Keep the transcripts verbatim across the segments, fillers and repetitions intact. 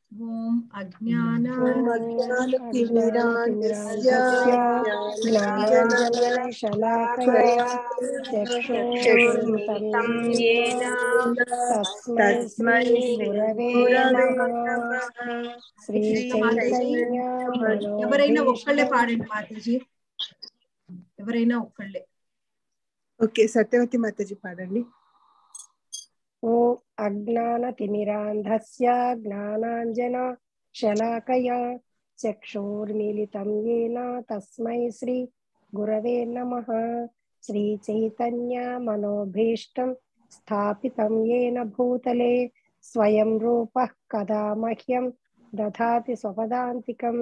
ఓం అజ్ఞానతిమిరాంధస్య జ్ఞానాంజనశలాకయా చక్షుర్మిలితం యేన తస్మై శ్రీ గురవే నమః. శ్రీ చైతన్య ఎవరైనా ఒక్కళ్ళే మనోభీష్టం. పాడండి మాతాజీ, ఎవరైనా ఒక్కళ్ళే. ఓకే, సత్యవతి మాతాజీ పాడండి. ఓ అజ్ఞానతిమిరాంధస్య జ్ఞానాంజన శలాకయా చక్షుర్మిలితం యేన తస్మై శ్రీ గురవే నమః. శ్రీ చైతన్య మనోభీష్టం స్థాపితం యేన భూతలే స్వయం రూపః కదా మహ్యం దదాతి స్వపదాంతికం.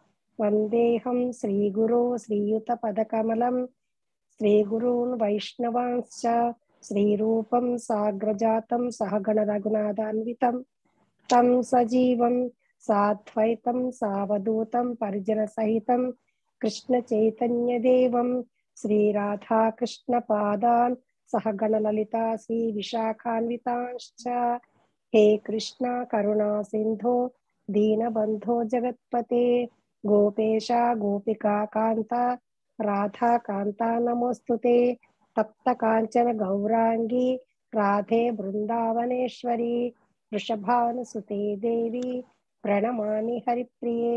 వందేహం శ్రీగురో శ్రీయుతపదకమలం శ్రీగురూన్ వైష్ణవాంశ్చ శ్రీరూపం సాగ్రజాతం సహగణ రఘునాథాన్వితం తం సజీవం సాద్వైతం సావధూతం పరిజన సహితం కృష్ణ చైతన్య దేవం శ్రీరాధాకృష్ణ పాదాన్ సహగణ లలితా శ్రీ విశాఖాన్వితాంశ్చ. హే కృష్ణ కరుణా సింధో దీనబంధో జగత్పతే గోపేశ గోపికా కాంత రాధా కాంతా నమోస్తుతే. తప్త కాంచన గౌరాంగి రాధే బృందావనేశ్వరి వృషభానుసుతే దేవి ప్రణమామి హరిప్రియే.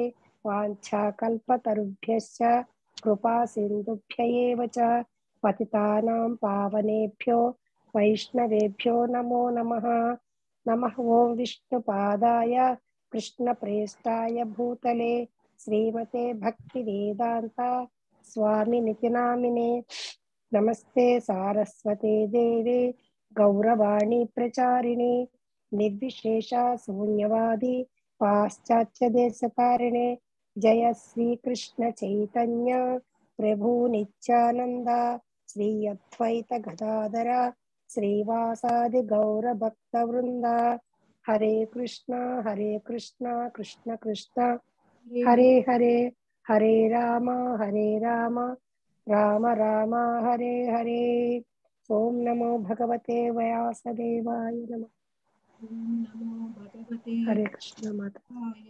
వాంఛాకల్పతరుభ్యశ్చ కృపా సింధుభ్య ఏవ చ పతితానాం పావనేభ్యో వైష్ణవేభ్యో నమో నమః. నమః ఓం విష్ణుపాదాయ కృష్ణప్రేష్టాయ భూతలే శ్రీమతే భక్తివేదాంత స్వామినితి నామినే. నమస్తే సారస్వతే దేవే గౌరవాణి ప్రచారిణి నిర్విశేష శూన్యవాది పాశ్చాత్య దేశకారిణే. జయ శ్రీకృష్ణ చైతన్య ప్రభు నిత్యానంద శ్రీ అద్వైత గదాధర శ్రీవాసాది గౌర భక్త వృంద. హరే కృష్ణ హరే కృష్ణ కృష్ణ కృష్ణ హరే హరే హరే రామ హరే రామ రామ రామ హరే హరే. ఓం నమో భగవతే వ్యాసదేవాయ నమః. ఓం నమో భగవతే హరే కృష్ణ మాత. వాసుదేవాయ.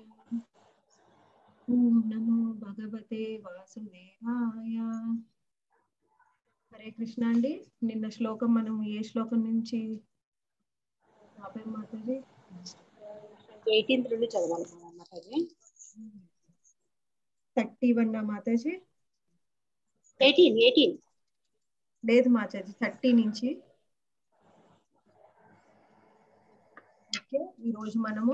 ఓం నమో భగవతే వాసుదేవాయ. హరే కృష్ణ అండి. నిన్న శ్లోకం మనం ఏ శ్లోకం నుంచి ఆపాం మాతాజీ? ఎయిటీన్త్ నుండి చదవాలి మాతాజీ. థర్టీ వన్ మాతాజీ? ఎయిటీన్ ఎయిటీన్ లేదు మాతాజీ, థర్టీ నుంచి. ఓకే, ఈరోజు మనము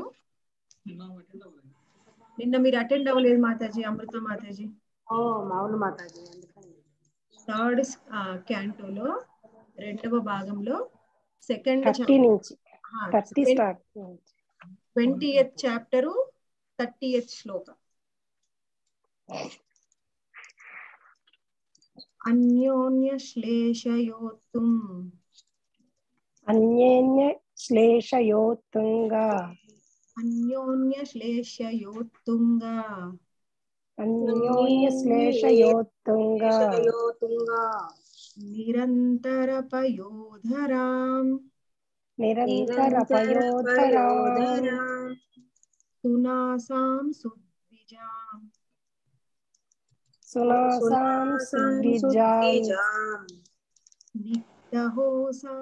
నిన్న మీరు అటెండ్ అవ్వలేదు మాతాజీ, అమృత మాతాజీ. ఓ మౌన మాతాజీ. థర్డ్ క్యాంటోలో రెండవ భాగంలో సెకండ్ థర్టీ నుంచి thirty start twenty eighth chapter thirty eighth శ్లోక. అన్యోన్య శ్లేషయోత్తుం అన్యేన్య శ్లేషయోత్తుంగా అన్యోన్య శ్లేషయోత్తుంగా అన్యోన్య శ్లేషయోత్తుంగా నిరంతరపయోధరాం నిరంతరపయోధరాం సునాసాం సుద్విజాం సునాసాం సుద్విజాం నిగ్ధహోసా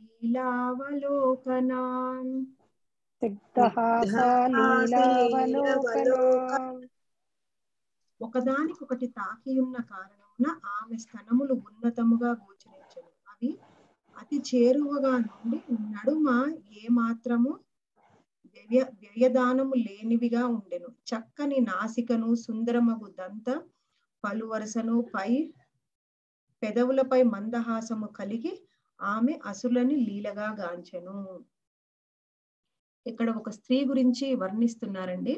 లీలావలోకనాం సిద్ధహాసా లీలావలోకనాం. ఒకదానికొకటి తాకి ఉన్న కారణమున ఆమె స్తనములు ఉన్నతముగా గోచరించను. అవి అతి చేరువగా నుండి నడుమ ఏ మాత్రము వ్యయ వ్యయదానము లేనివిగా ఉండెను. చక్కని నాసికను సుందరమగు దంత పలువరసను పై పెదవులపై మందహాసము కలిగి ఆమె అసులని లీలగా గాంచెను. ఇక్కడ ఒక స్త్రీ గురించి వర్ణిస్తున్నారండి.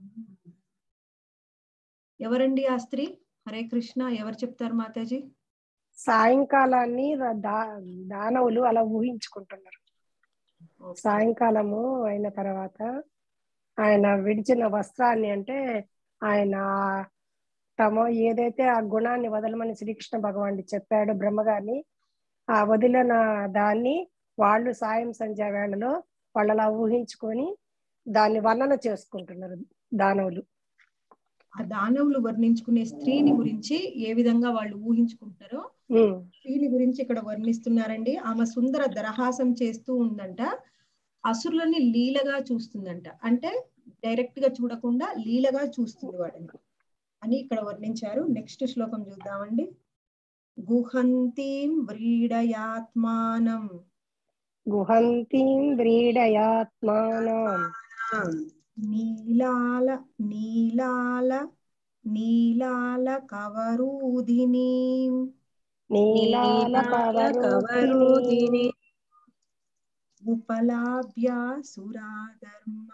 ఎవరండి ఆ స్త్రీ? హరే కృష్ణ, ఎవరు చెప్తారు మాతాజీ? సాయంకాలాన్ని దానవులు అలా ఊహించుకుంటున్నారు. సాయంకాలము అయిన తర్వాత ఆయన విడిచిన వస్త్రాన్ని, అంటే ఆయన తమ ఏదైతే ఆ గుణాన్ని వదలమని శ్రీకృష్ణ భగవానుడు చెప్పాడు బ్రహ్మగారిని, ఆ వదిలిన దాన్ని వాళ్ళు సాయం సంధ్య వేళలో వాళ్ళలా ఊహించుకొని దాన్ని వర్ణన చేసుకుంటున్నారు దానవులు. ఆ దానవులు వర్ణించుకునే స్త్రీని గురించి ఏ విధంగా వాళ్ళు ఊహించుకుంటారో ఉమ్, స్త్రీని గురించి ఇక్కడ వర్ణిస్తున్నారండి. ఆమె సుందర దరహాసం చేస్తూ ఉందంట, అసురులని లీలగా చూస్తుందంట, అంటే డైరెక్ట్ గా చూడకుండా లీలగా చూస్తుంది వాడిని అని ఇక్కడ వర్ణించారు. నెక్స్ట్ శ్లోకం చూద్దామండి. గుహంతీం వ్రీడయాత్మానం గుహంతీం వ్రీడయాత్మానం నీలాల నీలాల నీలాల కవరూధినీం నీలాల కవరూధిని ఉపలాభ్య సురాధర్మ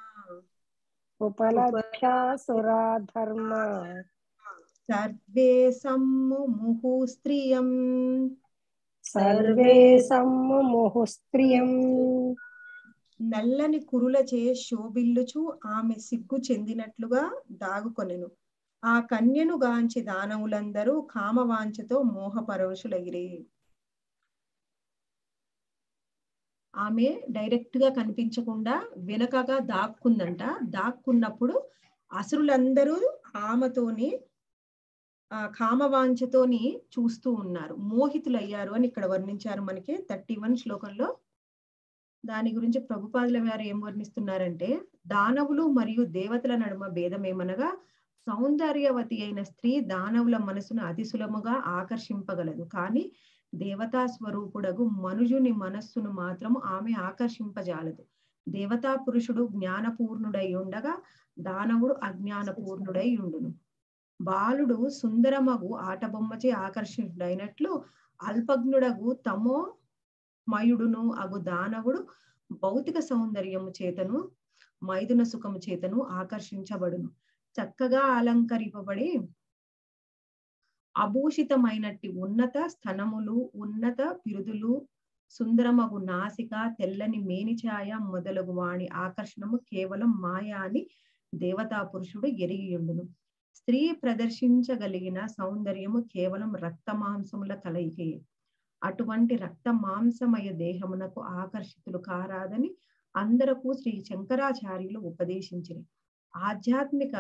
ఉపలభ్యాసురాధర్మ సర్వే సమ్ముముహు స్త్రియం సర్వే సమ్ముముహు స్త్రియం. నల్లని కురులచే శోభిల్లుచు ఆమె సిగ్గు చెందినట్లుగా దాగుకొనెను. ఆ కన్యను గాంచి దానవులందరూ కామవాంఛతో మోహపరవశులైరి. ఆమె డైరెక్ట్ గా కనిపించకుండా వెనకగా దాక్కుందంట. దాక్కున్నప్పుడు అసురులందరూ ఆమెతోని ఆ కామవాంఛతోని చూస్తూ ఉన్నారు, మోహితులయ్యారు అని ఇక్కడ వర్ణించారు మనకి థర్టీ వన్ శ్లోకంలో. దాని గురించి ప్రభుపాదుల వారు ఏం వర్ణిస్తున్నారంటే, దానవులు మరియు దేవతల నడుమ భేదమేమనగా సౌందర్యవతి అయిన స్త్రీ దానవుల మనసును అతి సులభముగా ఆకర్షింపగలదు, కానీ దేవతా స్వరూపుడగు మనుజుని మనస్సును మాత్రము ఆమె ఆకర్షింపజాలదు. దేవతా పురుషుడు జ్ఞానపూర్ణుడై ఉండగా దానవుడు అజ్ఞానపూర్ణుడై ఉండును. బాలుడు సుందరమగు ఆటబొమ్మచే ఆకర్షితుడైనట్లు అల్పజ్ఞుడగు తమో మయుడును అగు దానవుడు భౌతిక సౌందర్యము చేతను మైదున సుఖము చేతను ఆకర్షించబడును. చక్కగా అలంకరింపబడి అభూషితమైనట్టి ఉన్నత స్థనములు, ఉన్నత పిరుదులు, సుందరమగు నాసిక, తెల్లని మేనిఛాయ మొదలగు వాణి ఆకర్షణము కేవలం మాయా అని దేవతా పురుషుడు ఎరిగియుండును. స్త్రీ ప్రదర్శించగలిగిన సౌందర్యము కేవలం రక్త మాంసముల కలయికే. అటువంటి రక్త మాంసమయ దేహమునకు ఆకర్షితులు కారాదని అందరకు శ్రీ శంకరాచార్యులు ఉపదేశించిరి. ఆధ్యాత్మిక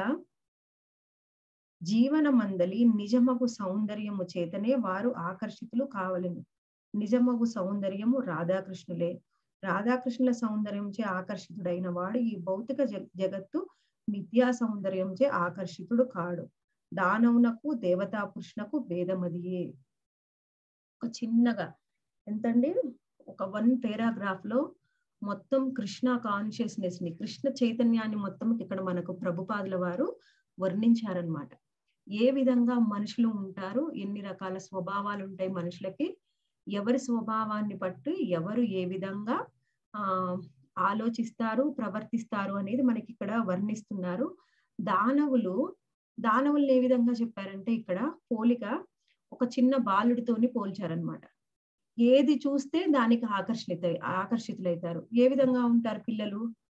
జీవన మందలి నిజమగు సౌందర్యము చేతనే వారు ఆకర్షితులు కావలెను. నిజమగు సౌందర్యము రాధాకృష్ణులే. రాధాకృష్ణుల సౌందర్యంచే ఆకర్షితుడైన వాడు ఈ భౌతిక జగత్తు మిథ్యా సౌందర్యంచే ఆకర్షితుడు కాడు. దానవునకు దేవతా పురుషునకు భేదమదియే. ఒక చిన్నగా ఎంతండి ఒక వన్ పేరాగ్రాఫ్ లో మొత్తం కృష్ణ కాన్షియస్నెస్ ని, కృష్ణ చైతన్యాన్ని మొత్తం ఇక్కడ మనకు ప్రభుపాదుల వారు వర్ణించారనమాట. ఏ విధంగా మనుషులు ఉంటారు, ఎన్ని రకాల స్వభావాలు ఉంటాయి మనుషులకి, ఎవరి స్వభావాన్ని బట్టి ఎవరు ఏ విధంగా ఆ ఆలోచిస్తారు, ప్రవర్తిస్తారు అనేది మనకి ఇక్కడ వర్ణిస్తున్నారు. దానవులు దానవుల్ని ఏ విధంగా చెప్పారంటే ఇక్కడ పోలిక ఒక చిన్న బాలుడితోని పోల్చారనమాట. ఏది చూస్తే దానికి ఆకర్షిత ఆకర్షితులైతారు. ఏ విధంగా ఉంటారు పిల్లలు?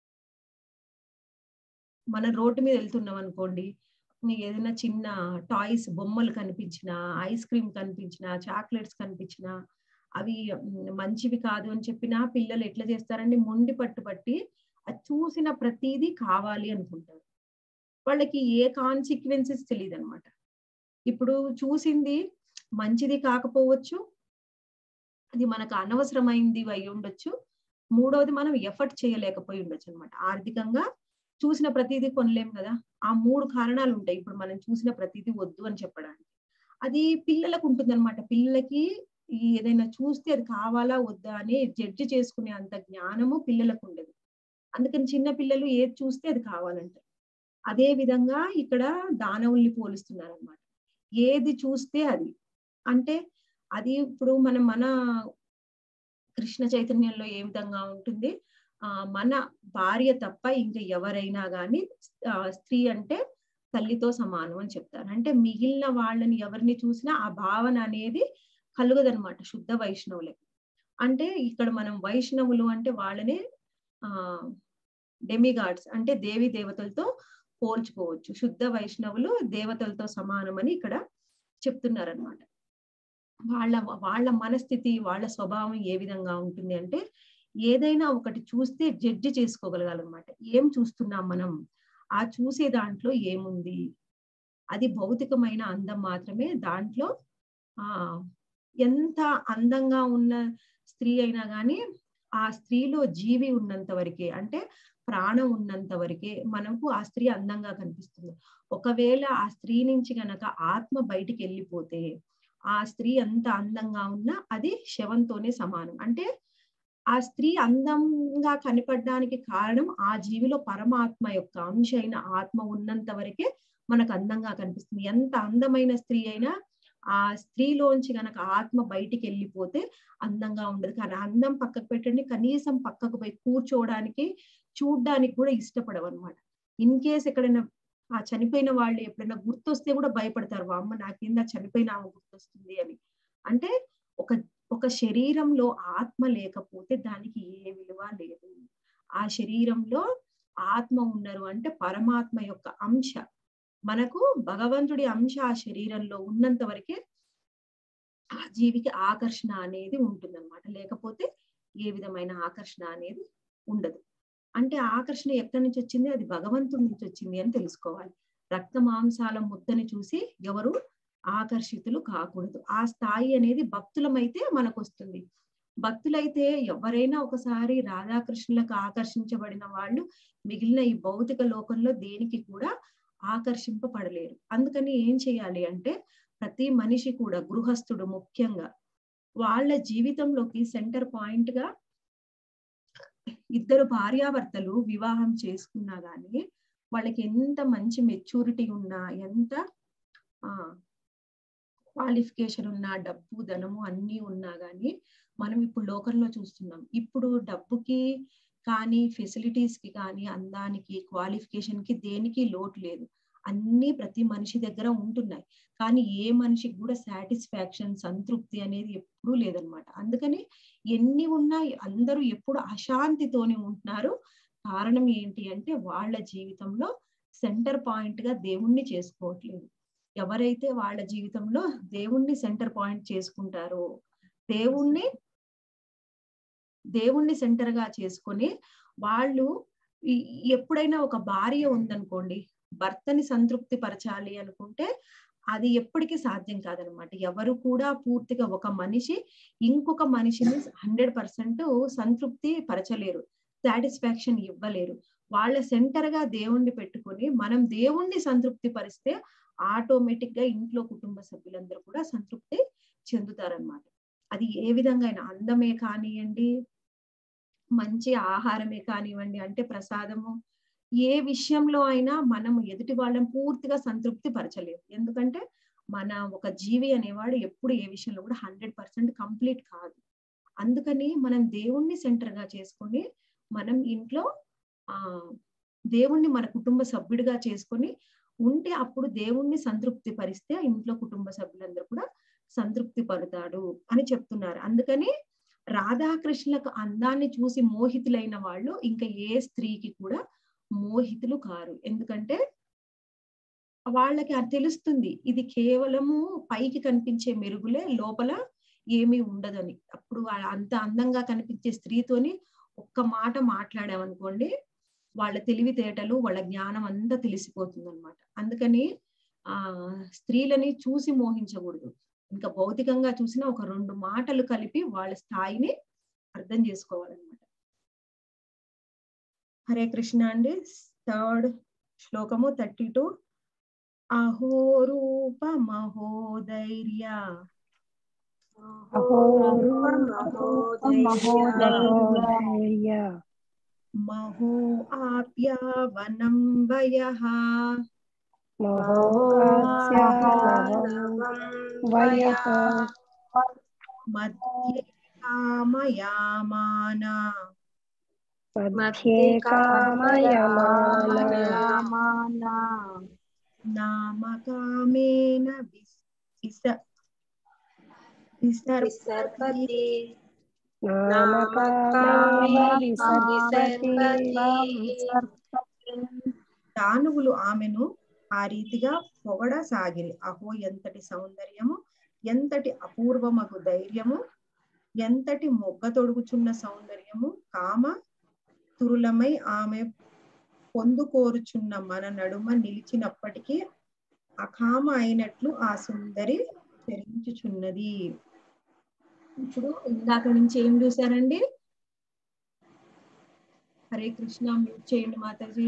మన రోడ్డు మీద వెళ్తున్నాం అనుకోండి, ఏదైనా చిన్న టాయ్స్ బొమ్మలు కనిపించినా, ఐస్ క్రీమ్ కనిపించినా, చాక్లెట్స్ కనిపించినా, అవి మంచివి కాదు అని చెప్పినా పిల్లలు ఎట్లా చేస్తారండి, మొండి పట్టు పట్టి అది చూసిన ప్రతిదీ కావాలి అనుకుంటారు. వాళ్ళకి ఏ కాన్సిక్వెన్సెస్ తెలియదు అనమాట. ఇప్పుడు చూసింది మంచిది కాకపోవచ్చు, అది మనకు అనవసరమైంది అయి ఉండొచ్చు, మూడవది మనం ఎఫర్ట్ చేయలేకపోయి ఉండొచ్చు అనమాట. ఆర్థికంగా చూసిన ప్రతిదీ కొనలేం కదా. ఆ మూడు కారణాలు ఉంటాయి ఇప్పుడు మనం చూసిన ప్రతిదీ వద్దు అని చెప్పడానికి. అది పిల్లలకు ఉంటుంది అనమాట. పిల్లలకి ఏదైనా చూస్తే అది కావాలా వద్దా అని జడ్జి చేసుకునే అంత జ్ఞానము పిల్లలకు ఉండదు. అందుకని చిన్న పిల్లలు ఏది చూస్తే అది కావాలంటారు. అదే విధంగా ఇక్కడ దానవుల్ని పోలుస్తున్నారు అనమాట. ఏది చూస్తే అది అంటే అది ఇప్పుడు మనం మన కృష్ణ చైతన్యంలో ఏ విధంగా ఉంటుంది, ఆ మన భార్య తప్ప ఇంకా ఎవరైనా గాని స్త్రీ అంటే తల్లితో సమానం అని చెప్తారు. అంటే మిగిలిన వాళ్ళని ఎవరిని చూసినా ఆ భావన అనేది కలుగదనమాట శుద్ధ వైష్ణవులకి. అంటే ఇక్కడ మనం వైష్ణవులు అంటే వాళ్ళనే ఆ డెమిగాడ్స్ అంటే దేవి దేవతలతో పోల్చుకోవచ్చు. శుద్ధ వైష్ణవులు దేవతలతో సమానం అని ఇక్కడ చెప్తున్నారనమాట. వాళ్ళ వాళ్ళ మనస్థితి, వాళ్ళ స్వభావం ఏ విధంగా ఉంటుంది అంటే ఏదైనా ఒకటి చూస్తే జడ్జి చేసుకోగలగాలన్నమాట. ఏం చూస్తున్నాం మనం, ఆ చూసే దాంట్లో ఏముంది, అది భౌతికమైన అందం మాత్రమే. దాంట్లో ఆ ఎంత అందంగా ఉన్న స్త్రీ అయినా కానీ ఆ స్త్రీలో జీవి ఉన్నంత వరకే, అంటే ప్రాణం ఉన్నంత వరకే మనకు ఆ స్త్రీ అందంగా కనిపిస్తుంది. ఒకవేళ ఆ స్త్రీ నుంచి గనక ఆత్మ బయటికి వెళ్ళిపోతే ఆ స్త్రీ ఎంత అందంగా ఉన్నా అది శవంతోనే సమానం. అంటే ఆ స్త్రీ అందంగా కనపడడానికి కారణం ఆ జీవిలో పరమాత్మ యొక్క అంశ అయిన ఆత్మ ఉన్నంత వరకే మనకు అందంగా కనిపిస్తుంది. ఎంత అందమైన స్త్రీ అయినా ఆ స్త్రీలోంచి గనక ఆత్మ బయటికి వెళ్ళిపోతే అందంగా ఉండదు. కానీ అందం పక్కకు పెట్టండి, కనీసం పక్కకు పోయి కూర్చోవడానికి చూడ్డానికి కూడా ఇష్టపడవు అనమాట. ఇన్ కేస్ ఎక్కడైనా ఆ చనిపోయిన వాళ్ళు ఎప్పుడైనా గుర్తొస్తే కూడా భయపడతారు, అమ్మ నాకేందా చనిపోయిన ఆమె గుర్తొస్తుంది అని. అంటే ఒక ఒక శరీరంలో ఆత్మ లేకపోతే దానికి ఏ విలువ లేదు. ఆ శరీరంలో ఆత్మ ఉన్నారు అంటే పరమాత్మ యొక్క అంశ, మనకు భగవంతుడి అంశ ఆ శరీరంలో ఉన్నంత వరకే ఆ జీవికి ఆకర్షణ అనేది ఉంటుందన్నమాట. లేకపోతే ఏ విధమైన ఆకర్షణ అనేది ఉండదు. అంటే ఆకర్షణ ఎక్కడి నుంచి వచ్చింది, అది భగవంతుడి నుంచి వచ్చింది అని తెలుసుకోవాలి. రక్త మాంసాల ముద్దని చూసి ఎవరు ఆకర్షితులు కాకూడదు. ఆ స్థాయి అనేది భక్తులమైతే మనకు వస్తుంది. భక్తులైతే ఎవరైనా ఒకసారి రాధాకృష్ణులకు ఆకర్షించబడిన వాళ్ళు మిగిలిన ఈ భౌతిక లోకంలో దేనికి కూడా ఆకర్షింపబడలేరు. అందుకని ఏం చేయాలి అంటే ప్రతి మనిషి కూడా, గృహస్థుడు ముఖ్యంగా, వాళ్ళ జీవితంలోకి సెంటర్ పాయింట్ గా ఇద్దరు భార్యాభర్తలు వివాహం చేసుకున్నా గానీ వాళ్ళకి ఎంత మంచి మెచ్యూరిటీ ఉన్నా, ఎంత ఆ క్వాలిఫికేషన్ ఉన్నా, డబ్బు ధనము అన్ని ఉన్నా గానీ మనం ఇప్పుడు లోకంలో చూస్తున్నాం. ఇప్పుడు డబ్బుకి కానీ ఫెసిలిటీస్ కి కానీ అందానికి క్వాలిఫికేషన్ కి దేనికి లోటు లేదు. అన్ని ప్రతి మనిషి దగ్గర ఉంటున్నాయి. కానీ ఏ మనిషికి కూడా సాటిస్ఫాక్షన్, సంతృప్తి అనేది ఎప్పుడూ లేదనమాట. అందుకని ఎన్ని ఉన్నా అందరూ ఎప్పుడు అశాంతితోనే ఉంటున్నారు. కారణం ఏంటి అంటే వాళ్ళ జీవితంలో సెంటర్ పాయింట్ గా దేవుణ్ణి చేసుకోవట్లేదు. ఎవరైతే వాళ్ళ జీవితంలో దేవుణ్ణి సెంటర్ పాయింట్ చేసుకుంటారో, దేవుణ్ణి దేవుణ్ణి సెంటర్ గా చేసుకొని వాళ్ళు ఎప్పుడైనా ఒక భార్య ఉందనుకోండి, భర్తని సంతృప్తి పరచాలి అనుకుంటే అది ఎప్పటికీ సాధ్యం కాదనమాట. ఎవరు కూడా పూర్తిగా ఒక మనిషి ఇంకొక మనిషిని హండ్రెడ్ పర్సెంట్ సంతృప్తి పరచలేరు, సాటిస్ఫాక్షన్ ఇవ్వలేరు. వాళ్ళ సెంటర్ గా దేవుణ్ణి పెట్టుకొని మనం దేవుణ్ణి సంతృప్తి పరిస్తే ఆటోమేటిక్ గా ఇంట్లో కుటుంబ సభ్యులందరూ కూడా సంతృప్తి చెందుతారనమాట. అది ఏ విధంగా అయినా, అందమే కానివ్వండి, మంచి ఆహారమే కానివ్వండి, అంటే ప్రసాదము, ఏ విషయంలో అయినా మనం ఎదుటి వాళ్ళని పూర్తిగా సంతృప్తి పరచలేదు. ఎందుకంటే మన ఒక జీవి అనేవాడు ఎప్పుడు ఏ విషయంలో కూడా హండ్రెడ్ పర్సెంట్ కంప్లీట్ కాదు. అందుకని మనం దేవుణ్ణి సెంటర్ గా చేసుకొని మనం ఇంట్లో ఆ దేవుణ్ణి మన కుటుంబ సభ్యుడిగా చేసుకొని ఉంటే అప్పుడు దేవుణ్ణి సంతృప్తి పరిస్తే ఇంట్లో కుటుంబ సభ్యులందరూ కూడా సంతృప్తి పడతాడు అని చెప్తున్నారు. అందుకని రాధాకృష్ణులకు అందాన్ని చూసి మోహితులైన వాళ్ళు ఇంకా ఏ స్త్రీకి కూడా మోహితులు కారు. ఎందుకంటే వాళ్ళకి అది తెలుస్తుంది, ఇది కేవలము పైకి కనిపించే మెరుగులే, లోపల ఏమీ ఉండదని. అప్పుడు అంత అందంగా కనిపించే స్త్రీతోని ఒక్క మాట మాట్లాడామనుకోండి, వాళ్ళ తెలివితేటలు, వాళ్ళ జ్ఞానం అంతా తెలిసిపోతుంది అనమాట. అందుకని ఆ స్త్రీలని చూసి మోహించకూడదు. ఇంకా భౌతికంగా చూసినా ఒక రెండు మాటలు కలిపి వాళ్ళ స్థాయిని అర్థం చేసుకోవాలన్నమాట. హరే కృష్ణ అండి. థర్డ్ శ్లోకము థర్టీ టూ. అహోరూప మహోదైర్య మహోదైర్య మహో ఆప్యావనం వయః వయః మధ్యే కామయామానా మధ్యే కామయమానా నామకామేన విసర్పతి నామకామేన విసర్పతి. దానవులు ఆమెను ఆ రీతిగా పొగడసాగిరి. అహో ఎంతటి సౌందర్యము, ఎంతటి అపూర్వమగు ధైర్యము, ఎంతటి మొగ్గ తొడుగుచున్న సౌందర్యము కామ తురులమై ఆమె పొందుకోరుచున్న మన నడుమ నిలిచినప్పటికీ అకామ అయినట్లు ఆ సుందరి చరించుచున్నది. ఇప్పుడు ఇందాక నుంచి ఏం చూసారండి? హరే కృష్ణ, మ్యూట్ చేయండి మాతాజీ.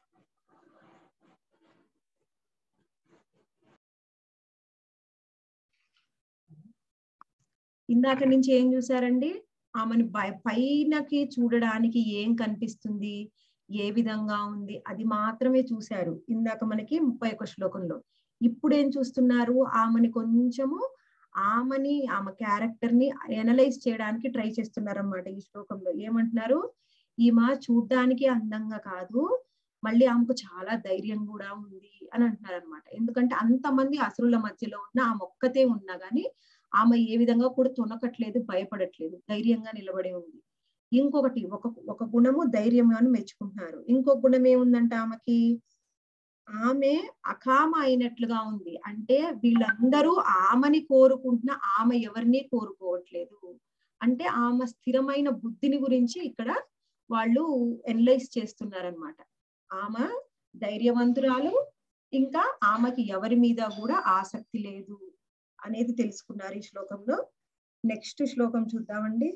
ఇందాక నుంచి ఏం చూసారండి? ఆమెను పైనకి చూడడానికి ఏం కనిపిస్తుంది, ఏ విధంగా ఉంది, అది మాత్రమే చూశారు ఇందాక మనకి ముప్పై ఒక శ్లోకంలో. ఇప్పుడు ఏం చూస్తున్నారు? ఆమెని కొంచెము ఆమెని ఆమె క్యారెక్టర్ ని ఎనలైజ్ చేయడానికి ట్రై చేస్తున్నారు అన్నమాట. ఈ శ్లోకంలో ఏమంటున్నారు? ఈమె చూడ్డానికి అందంగా కాదు, మళ్ళీ ఆమెకు చాలా ధైర్యం కూడా ఉంది అని అంటున్నారు అనమాట. ఎందుకంటే అంతమంది అసురుల మధ్యలో ఉన్న ఆమె ఒక్కతే ఉన్నా గానీ ఆమె ఏ విధంగా కూడా తొనకట్లేదు, భయపడట్లేదు, ధైర్యంగా నిలబడి ఉంది. ఇంకొకటి ఒక ఒక గుణము ధైర్యంగాను మెచ్చుకుంటున్నారు. ఇంకొక గుణం ఏముందంటే ఆమెకి, ఆమె అకామ అయినట్లుగా ఉంది. అంటే వీళ్ళందరూ ఆమెని కోరుకుంటున్నా ఆమె ఎవరిని కోరుకోవట్లేదు. అంటే ఆమె స్థిరమైన బుద్ధిని గురించి ఇక్కడ వాళ్ళు ఎనలైజ్ చేస్తున్నారనమాట. ఆమె ధైర్యవంతురాలు, ఇంకా ఆమెకి ఎవరి మీద కూడా ఆసక్తి లేదు అనేది తెలుసుకున్నారు ఈ శ్లోకంలో. నెక్స్ట్ శ్లోకం చూద్దామండి.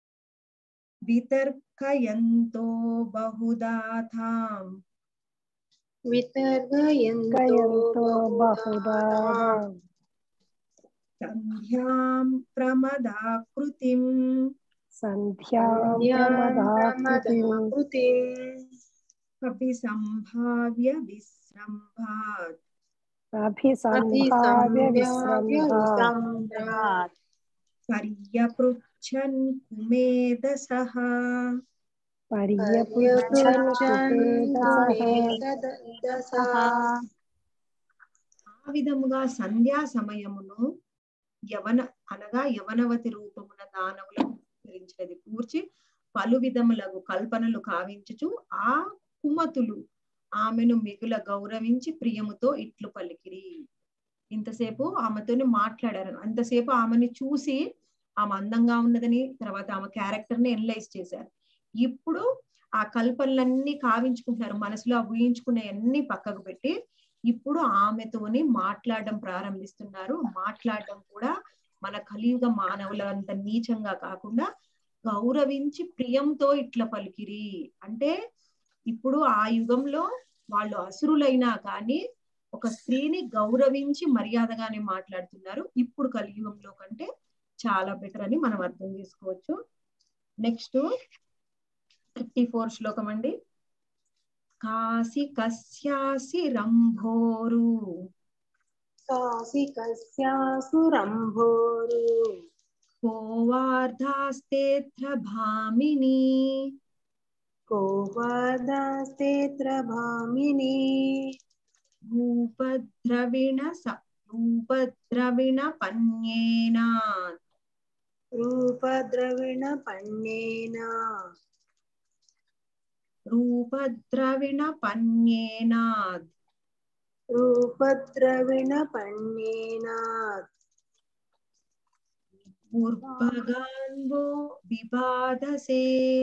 వితర్కయంతో బహుదాథాం వితర్కయంతో బహుదా సంధ్యాం ప్రమదాకృతిం సంధ్యాం ప్రమదాకృతిం అభిసంభావ్య విశ్రంభాత్ అభిసంభావ్య విశ్రంభాత్ పర్యపృచ్ఛన్ కుమేదసః పర్యపృచ్ఛన్ కుమేదసః. ఆ విధముగా సంధ్యా సమయమును యవన అనగా యవనవతి రూపమున దానవులను ధరించినది కూర్చి పలు విధములకు కల్పనలు కావించుచు ఆ కుమతులు ఆమెను మిగుల గౌరవించి ప్రియముతో ఇట్లు పలికిరి. ఇంతసేపు ఆమెతోనే మాట్లాడారు. అంతసేపు ఆమెని చూసి ఆమె అందంగా ఉన్నదని, తర్వాత ఆమె క్యారెక్టర్ ని ఎనలైజ్ చేశారు. ఇప్పుడు ఆ కల్పనలన్నీ కావించుకుంటున్నారు, మనసులో ఊహించుకునే అన్ని పక్కకు పెట్టి ఇప్పుడు ఆమెతోని మాట్లాడడం ప్రారంభిస్తున్నారు. మాట్లాడడం కూడా మన కలియుగ మానవులంత నీచంగా కాకుండా గౌరవించి ప్రియంతో ఇట్లా పలికిరి. అంటే ఇప్పుడు ఆ యుగంలో వాళ్ళు అసురులైనా కానీ ఒక స్త్రీని గౌరవించి మర్యాదగానే మాట్లాడుతున్నారు. ఇప్పుడు కలియుగంలో కంటే చాలా బెటర్ అని మనం అర్థం చేసుకోవచ్చు. నెక్స్ట్ థర్టీ ఫోర్ శ్లోకం అండి. కాసి కస్యాసి రంభోరు కాసి కస్యాసు రంభోరు కోవార్ధాస్తేత్ర భామిని కోవాదాస్తేత్ర భామిని రూపద్రవిణ రూపద్రవిణ పన్యేనా రూపద్రవిణ పన్యేనా రూపద్రవిణ పన్యేనాద్ రూపద్రవిణ పన్యేనాద్ దుర్భగాన్వో విబాధసే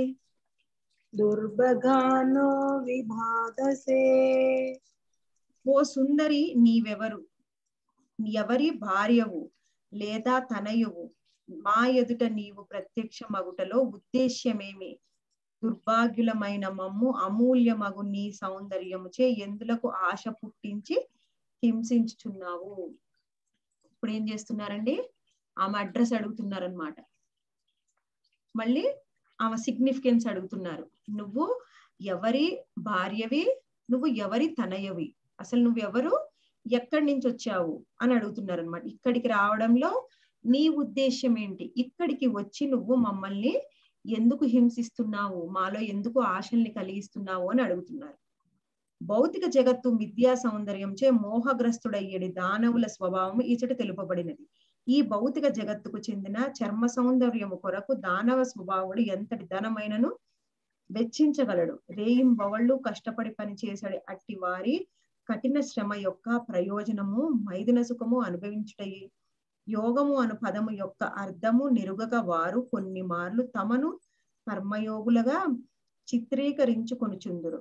దుర్భగానో విభాదసే. ఓ సుందరి, నీవెవరు? ఎవరి భార్యవు లేదా తనయువు? మా ఎదుట నీవు ప్రత్యక్ష మగుటలో ఉద్దేశ్యమేమి? దుర్భాగ్యులమైన మమ్ము అమూల్యమగు నీ సౌందర్యముచే ఎందులకు ఆశ పుట్టించి హింసించుచున్నావు? ఇప్పుడు ఏం చేస్తున్నారండి? ఆమె అడ్రస్ అడుగుతున్నారనమాట. మళ్ళీ ఆమె సిగ్నిఫికెన్స్ అడుగుతున్నారు. నువ్వు ఎవరి భార్యవి? నువ్వు ఎవరి తనయవి? అసలు నువ్వెవరు? ఎక్కడి నుంచి వచ్చావు అని అడుగుతున్నారు అనమాట. ఇక్కడికి రావడంలో నీ ఉద్దేశం ఏంటి? ఇక్కడికి వచ్చి నువ్వు మమ్మల్ని ఎందుకు హింసిస్తున్నావు? మాలో ఎందుకు ఆశల్ని కలిగిస్తున్నావు అని అడుగుతున్నారు. భౌతిక జగత్తు మిథ్యా సౌందర్యంచే మోహగ్రస్తుడయ్యేడి దానవుల స్వభావము ఈచట తెలుపబడినది. ఈ భౌతిక జగత్తుకు చెందిన చర్మ సౌందర్యము కొరకు దానవ స్వభావుడు ఎంతటి ధనమైనను వెచ్చించగలడు. రేయింబవళ్ళు కష్టపడి పనిచేసడి అట్టి వారి కఠిన శ్రమ యొక్క ప్రయోజనము మైదున సుఖము అనుభవించుటయే. యోగము అను పదము యొక్క అర్థము నిరుగక వారు కొన్ని మార్లు తమను కర్మయోగులుగా చిత్రీకరించుకొనుచుందురు.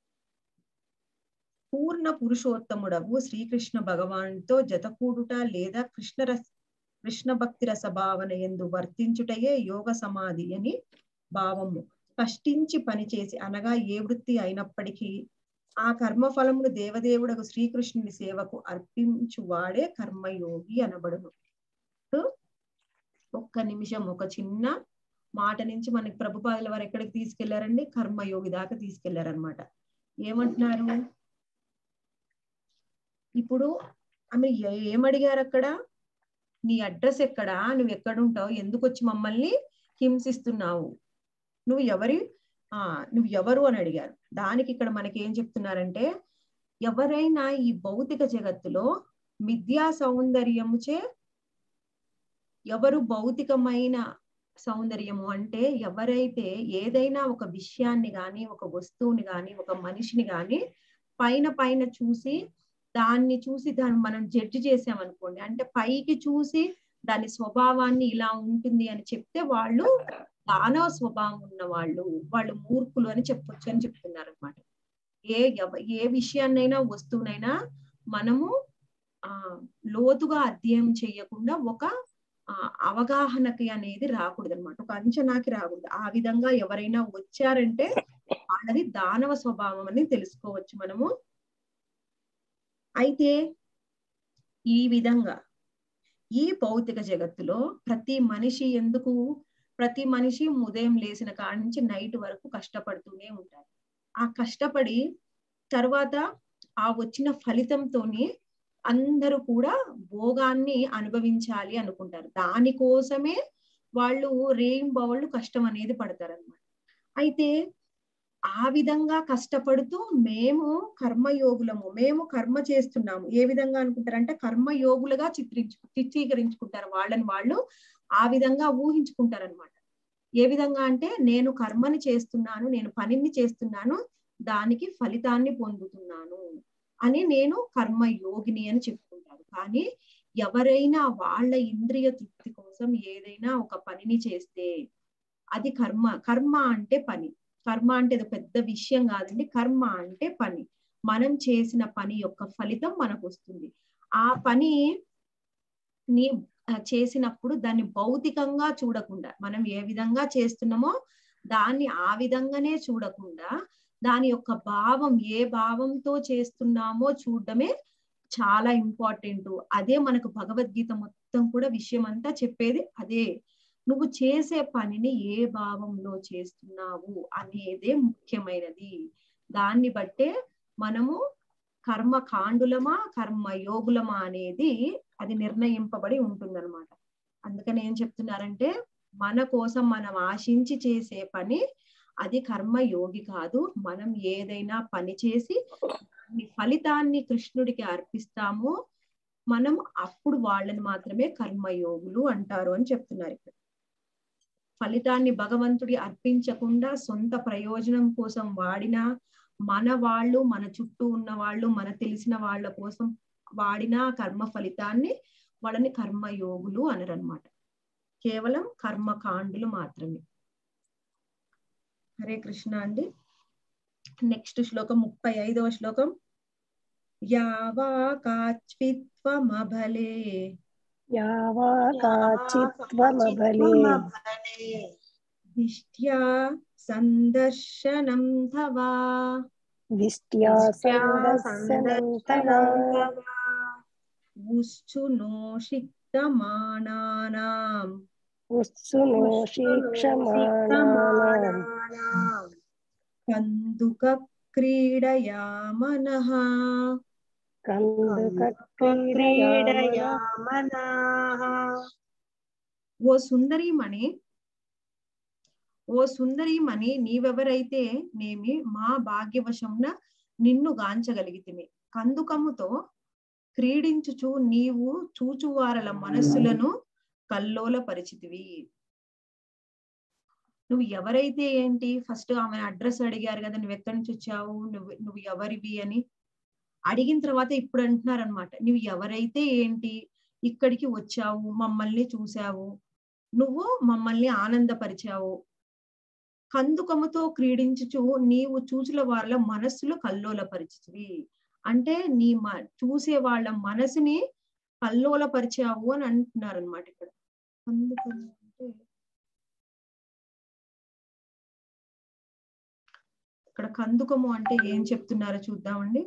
పూర్ణ పురుషోత్తముడగు శ్రీకృష్ణ భగవానుతో జతకూడుట లేదా కృష్ణ రస కృష్ణ భక్తి రస భావన ఎందు వర్తించుటయే యోగ సమాధి అని భావము. కష్టించి పనిచేసి అనగా ఏ వృత్తి అయినప్పటికీ ఆ కర్మ ఫలమును దేవదేవుడకు శ్రీకృష్ణుని సేవకు అర్పించువాడే కర్మయోగి అనబడును. ఒక్క నిమిషం ఒక చిన్న మాట నుంచి మనకి ప్రభుపాదుల వారు ఎక్కడికి తీసుకెళ్లారండి? కర్మయోగి దాకా తీసుకెళ్లారనమాట. ఏమంటున్నారు ఇప్పుడు? ఆమె ఏమడిగారు అక్కడ? నీ అడ్రస్ ఎక్కడా, నువ్వు ఎక్కడుంటావు, ఎందుకు వచ్చి మమ్మల్ని హింసిస్తున్నావు, నువ్వు ఎవరి ఆ నువ్వు ఎవరు అని అడిగారు. దానికి ఇక్కడ మనకి ఏం చెప్తున్నారంటే, ఎవరైనా ఈ భౌతిక జగత్తులో విద్యా సౌందర్యముచే, ఎవరు భౌతికమైన సౌందర్యము అంటే ఎవరైతే ఏదైనా ఒక విషయాన్ని గాని ఒక వస్తువుని గాని ఒక మనిషిని గాని పైన పైన చూసి దాన్ని చూసి దాన్ని మనం జడ్జి చేసామనుకోండి, అంటే పైకి చూసి దాని స్వభావాన్ని ఇలా ఉంటుంది అని చెప్తే వాళ్ళు దానవ స్వభావం ఉన్న వాళ్ళు, వాళ్ళు మూర్ఖులు అని చెప్పొచ్చు అని చెప్తున్నారు అనమాట. ఏ ఏ విషయాన్నైనా వస్తువునైనా మనము ఆ లోతుగా అధ్యయనం చేయకుండా ఒక ఆ అవగాహనకి అనేది రాకూడదు అనమాట, ఒక అంచనాకి రాకూడదు. ఆ విధంగా ఎవరైనా వచ్చారంటే వాళ్ళది దానవ స్వభావం అని తెలుసుకోవచ్చు మనము. అయితే ఈ విధంగా ఈ భౌతిక జగత్తులో ప్రతి మనిషి ఎందుకు ప్రతి మనిషి ఉదయం లేచిన కాడి నుంచి నైట్ వరకు కష్టపడుతూనే ఉంటారు. ఆ కష్టపడి తర్వాత ఆ వచ్చిన ఫలితంతోని అందరూ కూడా భోగాన్ని అనుభవించాలి అనుకుంటారు. దానికోసమే వాళ్ళు రేయింబవళ్ళు కష్టం అనేది పడతారు అన్నమాట. అయితే ఆ విధంగా కష్టపడుతూ మేము కర్మయోగులము, మేము కర్మ చేస్తున్నాము ఏ విధంగా అనుకుంటారంటే కర్మయోగులుగా చిత్రించు చిత్రీకరించుకుంటారు వాళ్ళని వాళ్ళు, ఆ విధంగా ఊహించుకుంటారు అనమాట. ఏ విధంగా అంటే నేను కర్మని చేస్తున్నాను, నేను పనిని చేస్తున్నాను, దానికి ఫలితాన్ని పొందుతున్నాను అని నేను కర్మయోగిని అని చెప్పుకుంటారు. కానీ ఎవరైనా వాళ్ళ ఇంద్రియ తృప్తి కోసం ఏదైనా ఒక పనిని చేస్తే అది కర్మ. కర్మ అంటే పని. కర్మ అంటే అది పెద్ద విషయం కాదండి. కర్మ అంటే పని. మనం చేసిన పని యొక్క ఫలితం మనకు వస్తుంది. ఆ పని ని చేసినప్పుడు దాన్ని భౌతికంగా చూడకుండా, మనం ఏ విధంగా చేస్తున్నామో దాన్ని ఆ విధంగానే చూడకుండా దాని యొక్క భావం, ఏ భావంతో చేస్తున్నామో చూడడమే చాలా ఇంపార్టెంట్. అదే మనకు భగవద్గీత మొత్తం కూడా విషయం అంతా చెప్పేది అదే. నువ్వు చేసే పనిని ఏ భావంలో చేస్తున్నావు అనేదే ముఖ్యమైనది. దాన్ని బట్టే మనము కర్మ కాండులమా కర్మ యోగులమా అనేది అది నిర్ణయింపబడి ఉంటుందన్నమాట. అందుకని ఏం చెప్తున్నారంటే మన కోసం మనం ఆశించి చేసే పని అది కర్మ యోగి కాదు. మనం ఏదైనా పని చేసి ఫలితాన్ని కృష్ణుడికి అర్పిస్తామో మనం అప్పుడు వాళ్ళని మాత్రమే కర్మయోగులు అంటారు అని చెప్తున్నారు ఇక్కడ. ఫలితాన్ని భగవంతుడి అర్పించకుండా సొంత ప్రయోజనం కోసం వాడినా, మన వాళ్ళు మన చుట్టూ ఉన్న వాళ్ళు మన తెలిసిన వాళ్ళ కోసం వాడిన కర్మ ఫలితాన్ని వాళ్ళని కర్మయోగులు అనరన్నమాట. కేవలం కర్మకాండులు మాత్రమే. హరే కృష్ణ అండి. నెక్స్ట్ శ్లోకం ముప్పై ఐదవ శ్లోకం. యావా కాచ్విత్వమబలే యావా కాచిత్వమబలే దిష్ట్యా సందర్శనం తవా దిష్ట్యా సందర్శనం తవా ఉశ్చునోషిక్తమానానాం ఉత్సునోషీక్షమాణానాం కందుక క్రీడయా మనః కందుక క్రీడయా మనః. ఓ సుందరీమణి ఓ సుందరీమణి నీవెవరైతే నేమి మా భాగ్యవశమున నిన్ను గాంచగలిగితిమి. కందుకముతో క్రీడించుచు నీవు చూచువారల మనస్సులను కల్లోల పరిచితివి. నువ్వు ఎవరైతే ఏంటి, ఫస్ట్ ఆమె అడ్రస్ అడిగారు కదా, నువ్వు ఎక్కడి నుంచి వచ్చావు, నువ్వు నువ్వు ఎవరివి అని అడిగిన తర్వాత ఇప్పుడు అంటున్నారు అనమాట, నువ్వు ఎవరైతే ఏంటి, ఇక్కడికి వచ్చావు, మమ్మల్ని చూశావు, నువ్వు మమ్మల్ని ఆనందపరిచావు. కందుకముతో క్రీడించుచు నీవు చూచుల వాళ్ళ మనస్సులు కల్లోలపరిచితివి. అంటే నీ మ చూసే వాళ్ళ మనసుని కల్లోలపరిచావు అని అంటున్నారు అనమాట ఇక్కడ. కందుకము అంటే ఇక్కడ కందుకము అంటే ఏం చెప్తున్నారో చూద్దామండి.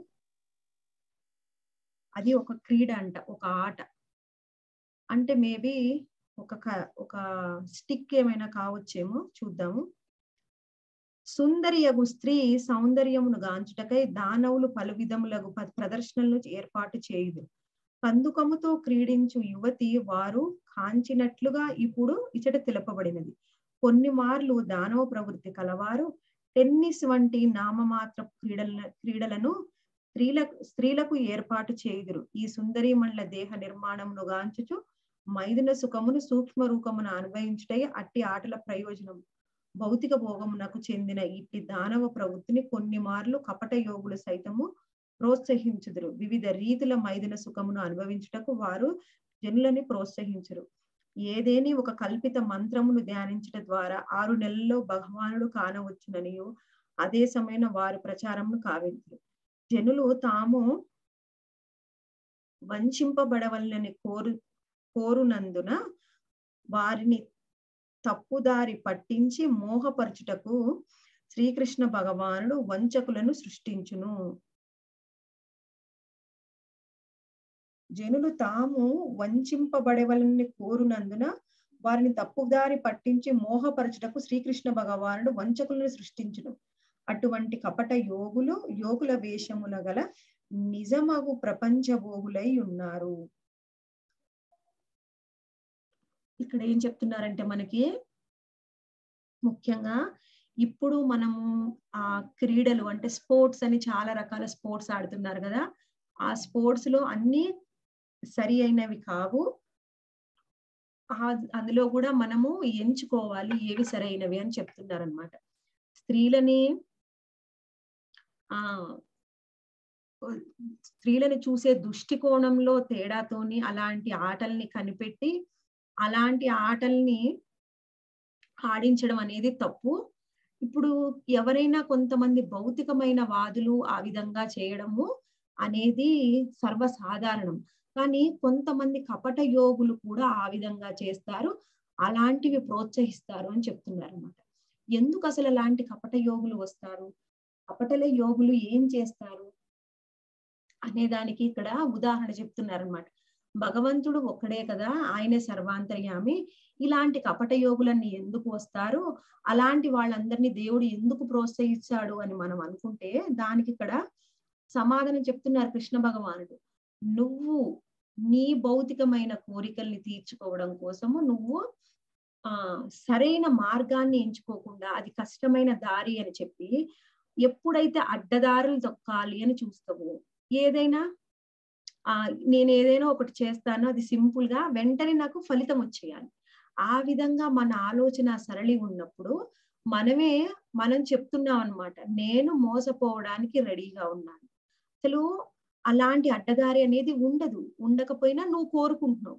అది ఒక క్రీడ అంట, ఒక ఆట. అంటే మేబీ ఒక ఒక స్టిక్ ఏమైనా కావచ్చేమో, చూద్దాము. సుందరియగు స్త్రీ సౌందర్యమును గాంచుటకై దానవులు పలు విధములగు ప్రదర్శనలను ఏర్పాటు చేయుదు. కందుకముతో క్రీడించు యువతి వారు కాంచినట్లుగా ఇప్పుడు ఇచట తెలుపబడినది. కొన్ని మార్లు దానవ ప్రవృత్తి కలవారు టెన్నిస్ వంటి నామమాత్ర క్రీడల క్రీడలను స్త్రీలకు స్త్రీలకు ఏర్పాటు చేయుదురు. ఈ సుందరీమణుల దేహ నిర్మాణమును గాంచుచు మైదున సుఖమును సూక్ష్మ రూపమును అనుభవించుటై అట్టి ఆటల ప్రయోజనం భౌతిక భోగమునకు చెందిన ఇట్టి దానవ ప్రవృత్తిని కొన్ని మార్లు కపట యోగులు సైతము ప్రోత్సహించుదురు. వివిధ రీతుల మైదున సుఖమును అనుభవించుటకు వారు జనులని ప్రోత్సహించరు. ఏదేని ఒక కల్పిత మంత్రమును ధ్యానించట ద్వారా ఆరు నెలల్లో భగవానుడు కానవచ్చుననియు అదే సమయంలో వారు ప్రచారమును కావించరు. జనులు తాము వంచింపబడవలనని కోరు కోరునందున వారిని తప్పుదారి పట్టించి మోహపరచుటకు శ్రీకృష్ణ భగవానుడు వంచకులను సృష్టించును. జనులు తాము వంచింపబడవలని కోరునందున వారిని తప్పుదారి పట్టించి మోహపరచుటకు శ్రీకృష్ణ భగవానుడు వంచకులను సృష్టించును. అటువంటి కపట యోగులు యోగుల వేషముల గల నిజమగు ప్రపంచ భోగులై ఉన్నారు. ఇక్కడ ఏం చెప్తున్నారంటే మనకి ముఖ్యంగా ఇప్పుడు మనము ఆ క్రీడలు అంటే స్పోర్ట్స్ అని చాలా రకాల స్పోర్ట్స్ ఆడుతున్నారు కదా. ఆ స్పోర్ట్స్ లో అన్ని సరి అయినవి కావు. అందులో కూడా మనము ఎంచుకోవాలి ఏవి సరైనవి అని చెప్తున్నారు అనమాట. స్త్రీలని ఆ స్త్రీలను చూసే దృష్టికోణంలో తేడాతోని అలాంటి ఆటల్ని కనిపెట్టి అలాంటి ఆటల్ని ఆడించడం అనేది తప్పు. ఇప్పుడు ఎవరైనా కొంతమంది భౌతికమైన వాదులు ఆ విధంగా చేయడము అనేది సర్వసాధారణం. కానీ కొంతమంది కపట యోగులు కూడా ఆ విధంగా చేస్తారు, అలాంటివి ప్రోత్సహిస్తారు అని చెప్తున్నారు అన్నమాట. ఎందుకు అసలు అలాంటి కపట యోగులు వస్తారు, కపటల యోగులు ఏం చేస్తారు అనే దానికి ఇక్కడ ఉదాహరణ చెప్తున్నారు అన్నమాట. భగవంతుడు ఒక్కడే కదా, ఆయనే సర్వాంతర్యామి. ఇలాంటి కపట యోగులన్నీ ఎందుకు వస్తారు, అలాంటి వాళ్ళందరినీ దేవుడు ఎందుకు ప్రోత్సహిస్తాడు అని మనం అనుకుంటే దానికి ఇక్కడ సమాధానం చెప్తున్నారు కృష్ణ భగవానుడు. నువ్వు నీ భౌతికమైన కోరికల్ని తీర్చుకోవడం కోసము నువ్వు ఆ సరైన మార్గాన్ని ఎంచుకోకుండా అది కష్టమైన దారి అని చెప్పి ఎప్పుడైతే అడ్డదారులు తొక్కాలి అని చూస్తావో, ఏదైనా ఆ నేను ఏదైనా ఒకటి చేస్తానో అది సింపుల్ గా వెంటనే నాకు ఫలితం వచ్చేయాలి, ఆ విధంగా మన ఆలోచన సరళి ఉన్నప్పుడు మనమే మనం చెప్తున్నాం అన్నమాట, నేను మోసపోవడానికి రెడీగా ఉన్నాను. అసలు అలాంటి అడ్డదారి అనేది ఉండదు. ఉండకపోయినా నువ్వు కోరుకుంటున్నావు,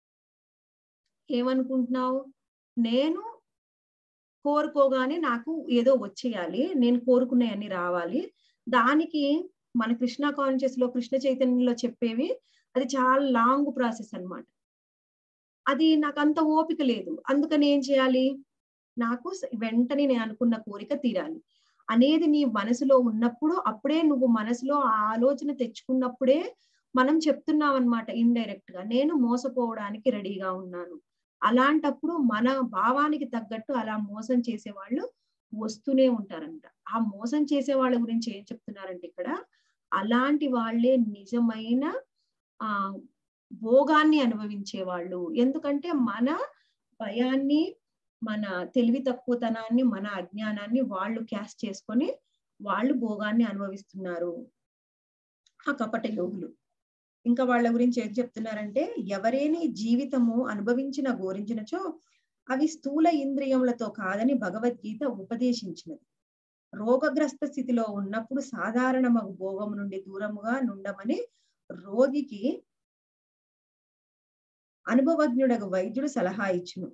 ఏమనుకుంటున్నావు, నేను కోరుకోగానే నాకు ఏదో వచ్చేయాలి, నేను కోరుకునేవన్నీ రావాలి. దానికి మన కృష్ణ కాన్షియస్ లో కృష్ణ చైతన్యంలో చెప్పేవి అది చాలా లాంగ్ ప్రాసెస్ అన్నమాట. అది నాకు అంత ఓపిక లేదు, అందుకని ఏం చేయాలి, నాకు వెంటనే నేను అనుకున్న కోరిక తీరాలి అనేది నీ మనసులో ఉన్నప్పుడు, అప్పుడే నువ్వు మనసులో ఆ ఆలోచన తెచ్చుకున్నప్పుడే మనం చెప్తున్నాం అన్నమాట ఇండైరెక్ట్ గా, నేను మోసపోవడానికి రెడీగా ఉన్నాను. అలాంటప్పుడు మన భావానికి తగ్గట్టు అలా మోసం చేసే వాళ్ళు వస్తూనే ఉంటారంట. ఆ మోసం చేసే వాళ్ళ గురించి ఏం చెప్తున్నారంటే ఇక్కడ, అలాంటి వాళ్ళే నిజమైన ఆ భోగాన్ని అనుభవించే వాళ్ళు. ఎందుకంటే మన భయాన్ని, మన తెలివి తక్కువతనాన్ని, మన అజ్ఞానాన్ని వాళ్ళు క్యాష్ చేసుకొని వాళ్ళు భోగాన్ని అనుభవిస్తున్నారు ఆ కపట యోగులు. ఇంకా వాళ్ళ గురించి ఏం చెప్తున్నారంటే, ఎవరేని జీవితము అనుభవించిన గోరించినచో అవి స్థూల ఇంద్రియములతో కాదని భగవద్గీత ఉపదేశించినది. రోగగ్రస్త స్థితిలో ఉన్నప్పుడు సాధారణ భోగము నుండి దూరముగా నుండమని రోగికి అనుభవజ్ఞుడగు వైద్యుడు సలహా ఇచ్చును.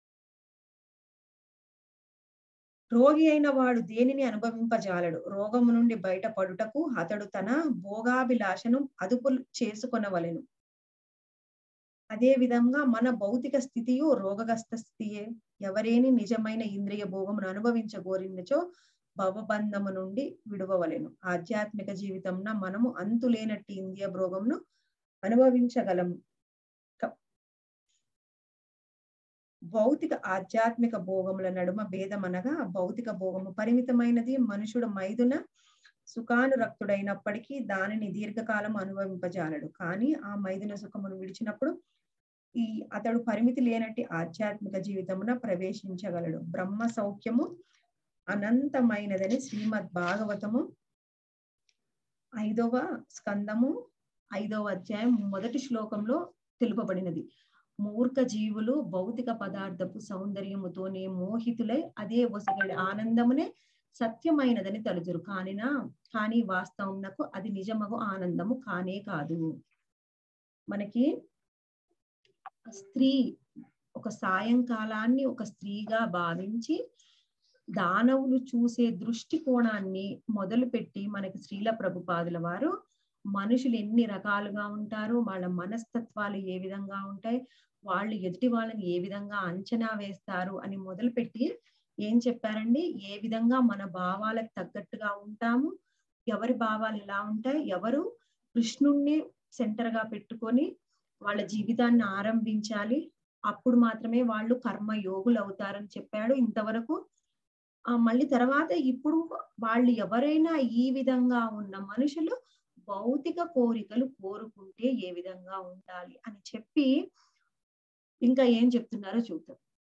రోగి అయిన వాడు దేనిని అనుభవింపజాలడు. రోగము నుండి బయటపడుటకు అతడు తన భోగాభిలాషను అదుపు చేసుకొనవలెను. అదే విధంగా మన భౌతిక స్థితియు రోగగ్రస్త స్థితియే. ఎవరేని నిజమైన ఇంద్రియ భోగమును అనుభవించగోరినచో భవబంధము నుండి విడువవలెను. ఆధ్యాత్మిక జీవితంన మనము అంతులేనట్టి ఇంద్రియ భోగమును అనుభవించగలము. భౌతిక ఆధ్యాత్మిక భోగముల నడుమ భేదమనగా భౌతిక భోగము పరిమితమైనది. మనుషుడు మైదున సుఖానురక్తుడైనప్పటికీ దానిని దీర్ఘకాలం అనుభవింపజాలడు. కానీ ఆ మైదున సుఖమును విడిచినప్పుడు ఈ అతడు పరిమితి లేనట్టి ఆధ్యాత్మిక జీవితమున ప్రవేశించగలడు. బ్రహ్మ సౌఖ్యము అనంతమైనదని శ్రీమద్ భాగవతము ఐదవ స్కందము ఐదవ అధ్యాయం మొదటి శ్లోకంలో తెలుపబడినది. మూర్ఖ జీవులు భౌతిక పదార్థపు సౌందర్యముతోనే మోహితులై అదే ఒసగడి ఆనందమునే సత్యమైనదని తలుచురు. కానినా కానీ వాస్తవమునకు అది నిజమగు ఆనందము కానే కాదు. మనకి స్త్రీ ఒక సాయంకాలాన్ని ఒక స్త్రీగా భావించి దానవులు చూసే దృష్టి కోణాన్ని మొదలుపెట్టి మనకి శ్రీల ప్రభుపాదుల వారు మనుషులు ఎన్ని రకాలుగా ఉంటారు, వాళ్ళ మనస్తత్వాలు ఏ విధంగా ఉంటాయి, వాళ్ళు ఎదుటి వాళ్ళని ఏ విధంగా అంచనా వేస్తారు అని మొదలుపెట్టి ఏం చెప్పారండి, ఏ విధంగా మన భావాలకు తగ్గట్టుగా ఉంటాము, ఎవరి భావాలు ఎలా ఉంటాయి, ఎవరు కృష్ణుణ్ణి సెంటర్ గా పెట్టుకొని వాళ్ళ జీవితాన్ని ఆరంభించాలి, అప్పుడు మాత్రమే వాళ్ళు కర్మ యోగులు అవుతారని చెప్పాడు. ఇంతవరకు ఆ మళ్ళీ తర్వాత ఇప్పుడు వాళ్ళు ఎవరైనా ఈ విధంగా ఉన్న మనుషులు భౌతిక కోరికలు కోరుకుంటే ఏ విధంగా ఉండాలి అని చెప్పి ఇంకా ఏం చెప్తున్నారో చూద్దాం.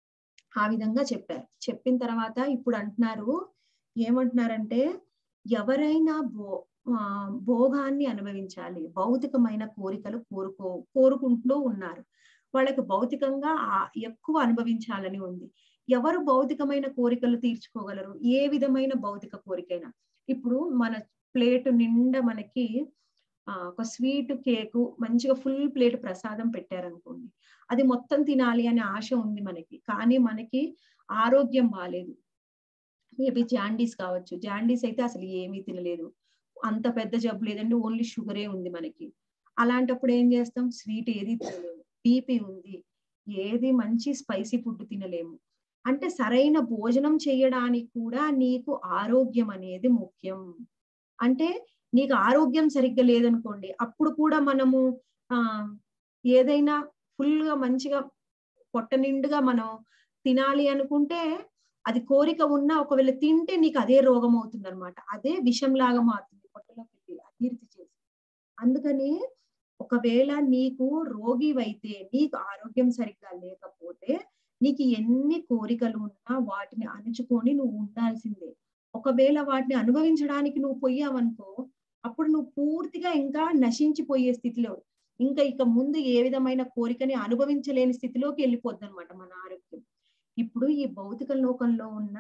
ఆ విధంగా చెప్పారు. చెప్పిన తర్వాత ఇప్పుడు అంటున్నారు, ఏమంటున్నారంటే ఎవరైనా భో ఆ భోగాన్ని అనుభవించాలి, భౌతికమైన కోరికలు కోరుకో కోరుకుంటూ ఉన్నారు, వాళ్ళకి భౌతికంగా ఎక్కువ అనుభవించాలని ఉంది. ఎవరు భౌతికమైన కోరికలు తీర్చుకోగలరు? ఏ విధమైన భౌతిక కోరికైనా. ఇప్పుడు మన ప్లేట్ నిండా మనకి ఆ ఒక స్వీట్ కేకు మంచిగా ఫుల్ ప్లేట్ ప్రసాదం పెట్టారనుకోండి, అది మొత్తం తినాలి అనే ఆశ ఉంది మనకి, కానీ మనకి ఆరోగ్యం బాగాలేదు, మేబీ జాండీస్ కావచ్చు. జాండీస్ అయితే అసలు ఏమీ తినలేదు, అంత పెద్ద జబ్బు లేదండి, ఓన్లీ షుగరే ఉంది మనకి. అలాంటప్పుడు ఏం చేస్తాం? స్వీట్ ఏది తినలేము. బీపీ ఉంది, ఏది మంచి స్పైసీ ఫుడ్ తినలేము. అంటే సరైన భోజనం చేయడానికి కూడా నీకు ఆరోగ్యం అనేది ముఖ్యం. అంటే నీకు ఆరోగ్యం సరిగ్గా లేదనుకోండి, అప్పుడు కూడా మనము ఆ ఏదైనా ఫుల్ గా మంచిగా పొట్ట నిండుగా మనం తినాలి అనుకుంటే అది కోరిక ఉన్నా ఒకవేళ తింటే నీకు అదే రోగం అవుతుంది అనమాట, అదే విషంలాగా మారుతుంది పొట్టలో పెట్టి అకీర్తి చేసి. అందుకని ఒకవేళ నీకు రోగివైతే, నీకు ఆరోగ్యం సరిగ్గా లేకపోతే నీకు ఎన్ని కోరికలు ఉన్నా వాటిని అణుచుకొని నువ్వు ఉండాల్సిందే. ఒకవేళ వాటిని అనుభవించడానికి నువ్వు పోయావనుకో, అప్పుడు నువ్వు పూర్తిగా ఇంకా నశించిపోయే స్థితిలో, ఇంకా ఇక ముందు ఏ విధమైన కోరికని అనుభవించలేని స్థితిలోకి వెళ్ళిపోద్ది అనమాట మన ఆరోగ్యం. ఇప్పుడు ఈ భౌతిక లోకంలో ఉన్న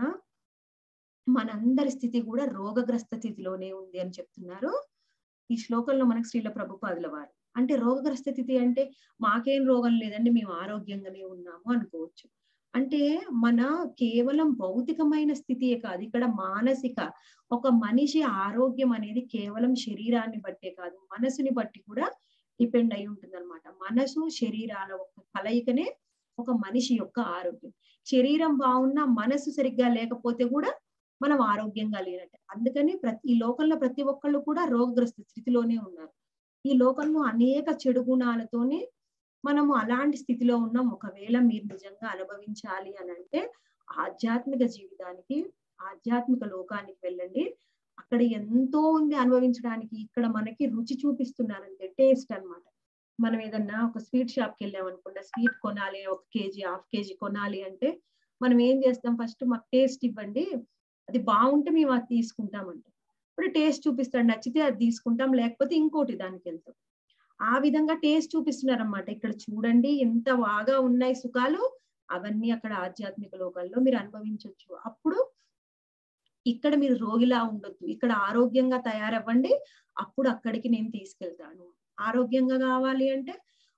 మనందరి స్థితి కూడా రోగగ్రస్త స్థితిలోనే ఉంది అని చెప్తున్నారు ఈ శ్లోకంలో మనకు శ్రీల ప్రభుపాదుల వారు. అంటే రోగగ్రస్త స్థితి అంటే మాకేం రోగం లేదండి, మేము ఆరోగ్యంగానే ఉన్నాము అనుకోవచ్చు. అంటే మన కేవలం భౌతికమైన స్థితియే కాదు, ఇక్కడ మానసిక, ఒక మనిషి ఆరోగ్యం అనేది కేవలం శరీరాన్ని బట్టే కాదు, మనసుని బట్టి కూడా డిపెండ్ అయి ఉంటుంది అనమాట. మనసు శరీరాల ఒక కలయికనే ఒక మనిషి యొక్క ఆరోగ్యం. శరీరం బాగున్నా మనసు సరిగ్గా లేకపోతే కూడా మనం ఆరోగ్యంగా లేనట్టే. అందుకని ప్రతి ఈ లోకంలో ప్రతి ఒక్కళ్ళు కూడా రోగగ్రస్త స్థితిలోనే ఉన్నారు. ఈ లోకంలో అనేక చెడు గుణాలతోనే మనము అలాంటి స్థితిలో ఉన్నాం. ఒకవేళ మీరు నిజంగా అనుభవించాలి అని అంటే ఆధ్యాత్మిక జీవితానికి, ఆధ్యాత్మిక లోకానికి వెళ్ళండి. అక్కడ ఎంతో ఉంది అనుభవించడానికి. ఇక్కడ మనకి రుచి చూపిస్తున్నారంటే టేస్ట్ అన్నమాట. మనం ఏదన్నా ఒక స్వీట్ షాప్ కి వెళ్ళాం అనుకోండి, స్వీట్ కొనాలి, ఒక కేజీ హాఫ్ కేజీ కొనాలి అంటే మనం ఏం చేస్తాం? ఫస్ట్ మాకు టేస్ట్ ఇవ్వండి, అది బాగుంటే మేము అది తీసుకుంటామంట. ఇప్పుడు టేస్ట్ చూపిస్తాడు, నచ్చితే అది తీసుకుంటాం, లేకపోతే ఇంకోటి దానికి వెళ్తాం. ఆ విధంగా టేస్ట్ చూపిస్తున్నారన్నమాట. ఇక్కడ చూడండి ఎంత బాగా ఉన్నాయి సుఖాలు, అవన్నీ అక్కడ ఆధ్యాత్మిక లోకాల్లో మీరు అనుభవించవచ్చు. అప్పుడు ఇక్కడ మీరు రోగిలా ఉండొద్దు, ఇక్కడ ఆరోగ్యంగా తయారవ్వండి, అప్పుడు అక్కడికి నేను తీసుకెళ్తాను. ఆరోగ్యంగా కావాలి అంటే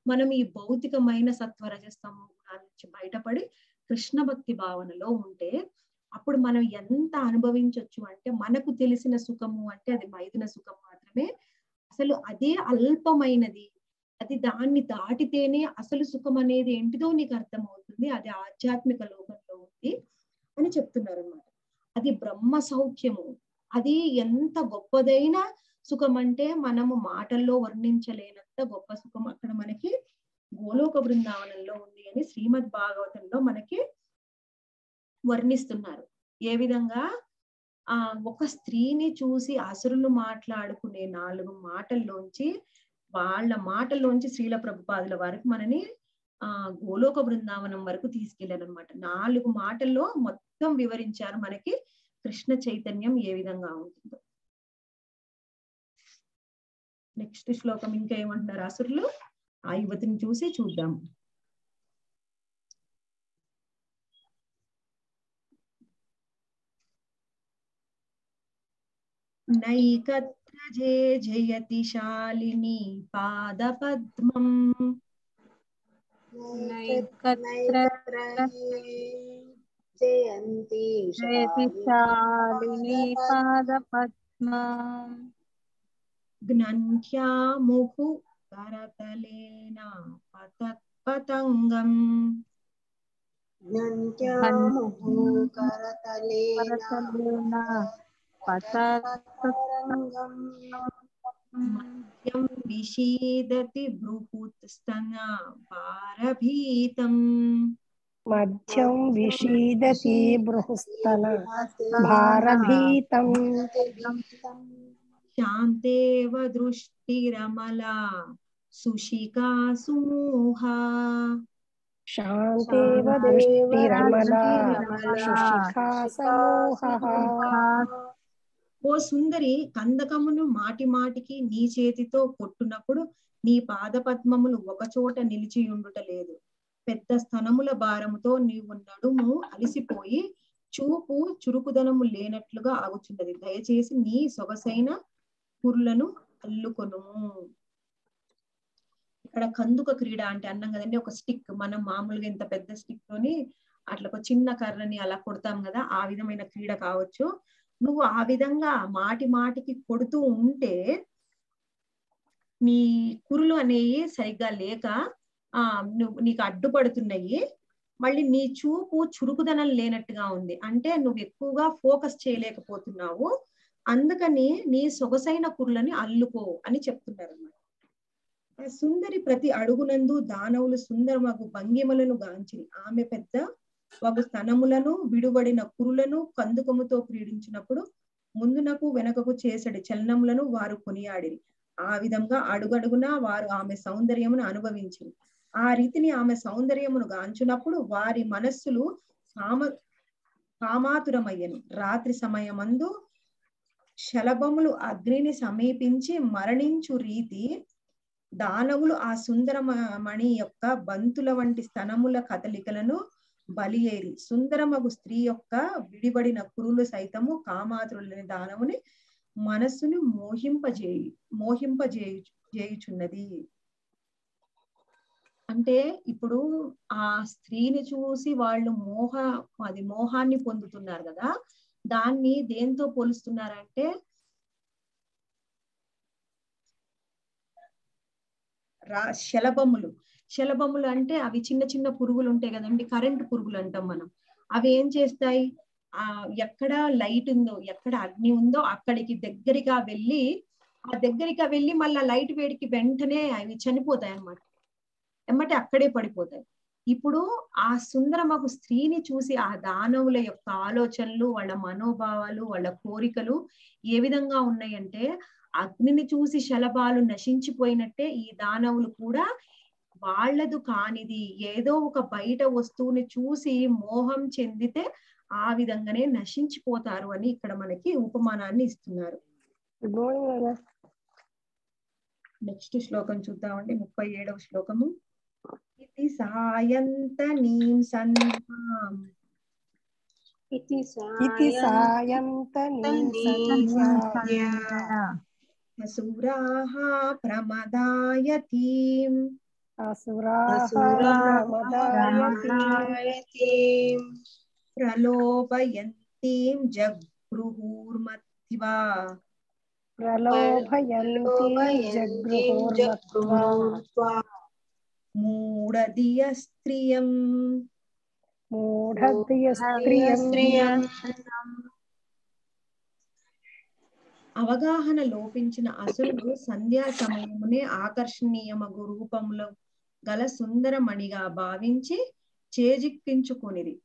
మనం ఈ భౌతికమైన సత్వరజస్తమ గుణాల నుంచి బయటపడి కృష్ణ భక్తి భావనలో ఉంటే అప్పుడు మనం ఎంత అనుభవించవచ్చు అంటే మనకు తెలిసిన సుఖము అంటే అది మైథున సుఖం మాత్రమే. అసలు అదే అల్పమైనది, అది దాన్ని దాటితేనే అసలు సుఖం అనేది ఏంటిదో నీకు అర్థమవుతుంది, అది ఆధ్యాత్మిక లోకంలో ఉంది అని చెప్తున్నారు అన్నమాట. అది బ్రహ్మ సౌఖ్యము, అది ఎంత గొప్పదైన సుఖం అంటే మనము మాటల్లో వర్ణించలేనంత గొప్ప సుఖం అక్కడ మనకి గోలోక బృందావనంలో ఉంది అని శ్రీమద్ భాగవతంలో మనకి వర్ణిస్తున్నారు. ఏ విధంగా ఆ ఒక స్త్రీని చూసి అసురులు మాట్లాడుకునే నాలుగు మాటల్లోంచి వాళ్ళ మాటల్లోంచి శ్రీల ప్రభుపాదుల వరకు మనని ఆ గోలోక బృందావనం వరకు తీసుకెళ్లారనమాట. నాలుగు మాటల్లో మొత్తం వివరించారు మనకి కృష్ణ చైతన్యం ఏ విధంగా ఉంటుందో. నెక్స్ట్ శ్లోకం ఇంకా ఏమంటున్నారు అసురులు, ఆ యువతిని చూసి చూద్దాం. నైకత్ర జే జయతి శాలిని పాదపద్మం నైకత్ర జయంతి శాలిని పాదపద్మం జ్ఞంధ్యాముహు కరతలేన పతంగం జ్ఞంత్యాముహు కరతలేన పతంగం మధ్యం విషీదతి బృహుత్స్తన భారభీతం మధ్యం విషీదతి బృహస్తన భారభీతం శాంతేవ దృష్టిరమలా సుశిఖా సుమోహా శాంతేవ దృష్టిరమలా శుశిఖా సమూహః. ఓ సుందరి, కందకమును మాటి మాటికి నీ చేతితో కొట్టునప్పుడు నీ పాదపద్మములు ఒకచోట నిలిచియుండుట లేదు. పెద్ద స్తనముల భారముతో నీవు నడుము అలిసిపోయి చూపు చురుకుదనము లేనట్లుగా ఆగుచున్నది. దయచేసి నీ సొగసైన పురులను అల్లుకొను. ఇక్కడ కందుక క్రీడ అంటే అన్నం కదండి, ఒక స్టిక్, మనం మామూలుగా ఇంత పెద్ద స్టిక్ తోని అట్లా ఒక చిన్న కర్రని అలా కొడతాం కదా, ఆ విధమైన క్రీడ కావచ్చు. నువ్వు ఆ విధంగా మాటి మాటికి కొడుతూ ఉంటే నీ కురులు అనేవి సరిగ్గా లేక ఆ నువ్వు నీకు అడ్డుపడుతున్నాయి. మళ్ళీ నీ చూపు చురుకుదనం లేనట్టుగా ఉంది, అంటే నువ్వు ఎక్కువగా ఫోకస్ చేయలేకపోతున్నావు. అందుకని నీ సొగసైన కురులని అల్లుకో అని చెప్తున్నారు అన్నమాట. సుందరి ప్రతి అడుగునందు దానవులు సుందరమగు భంగిమలను గాంచిరి. ఆమె పెద్ద వగు స్తనములను విడువడిన కురులను కందుకముతో క్రీడించినప్పుడు ముందునకు వెనకకు చేసడి చలనములను వారు కొనియాడిరి. ఆ విధంగా అడుగడుగునా వారు ఆమె సౌందర్యమును అనుభవించిరి. ఆ రీతిని ఆమె సౌందర్యమును గాంచునప్పుడు వారి మనస్సులు కామ కామాతురమయ్యను. రాత్రి సమయమందు శలభములు అగ్నిని సమీపించి మరణించు రీతి దానవులు ఆ సుందరమణి యొక్క బంతుల వంటి స్తనముల కదలికలను బలియేరి. సుందరమగు స్త్రీ యొక్క విడిబడిన కురులు సైతము కామాతురులని దానవుని మనస్సును మోహింపజేయు మోహింపజేయు చేయుచున్నది. అంటే ఇప్పుడు ఆ స్త్రీని చూసి వాళ్ళు మోహ అది మోహాన్ని పొందుతున్నారు కదా, దాన్ని దేంతో పోలుస్తున్నారంటే రా శలభములు. శలభములు అంటే అవి చిన్న చిన్న పురుగులు ఉంటాయి కదండి, కరెంటు పురుగులు అంటాం మనం. అవి ఏం చేస్తాయి, ఆ ఎక్కడ లైట్ ఉందో, ఎక్కడ అగ్ని ఉందో అక్కడికి దగ్గరగా వెళ్ళి ఆ దగ్గరగా వెళ్ళి మళ్ళీ లైట్ వేడికి వెంటనే అవి చనిపోతాయి అన్నమాట, ఎమ్మటే అక్కడే పడిపోతాయి. ఇప్పుడు ఆ సుందరమగు స్త్రీని చూసి ఆ దానవుల యొక్క ఆలోచనలు, వాళ్ళ మనోభావాలు, వాళ్ళ కోరికలు ఏ విధంగా ఉన్నాయంటే అగ్నిని చూసి శలభాలు నశించిపోయినట్టే ఈ దానవులు కూడా వాళ్ళదు కానిది ఏదో ఒక బయట వస్తువుని చూసి మోహం చెందితే ఆ విధంగానే నశించిపోతారు అని ఇక్కడ మనకి ఉపమానాన్ని ఇస్తున్నారు. నెక్స్ట్ శ్లోకం చూద్దామండి, ముప్పై ఏడవ శ్లోకము. ఇది సాయంత నీం సంధ్యాం इति इति सायन्त అసురాః ప్రమదాయతీం అసురాః ప్రమదాయతీం ప్రలోభయంతీం జగృహుర్మత్వా ప్రలోభయంతీం జగృహుర్మత్వా మూఢధియ స్త్రియం మూఢధియస్త్రియం అవగాహన లోపించిన అసురులు సంధ్యా సమయమునే ఆకర్షణీయమగు రూపములో గల సుందరమణిగా భావించి చేజిక్కించుకొనిరి.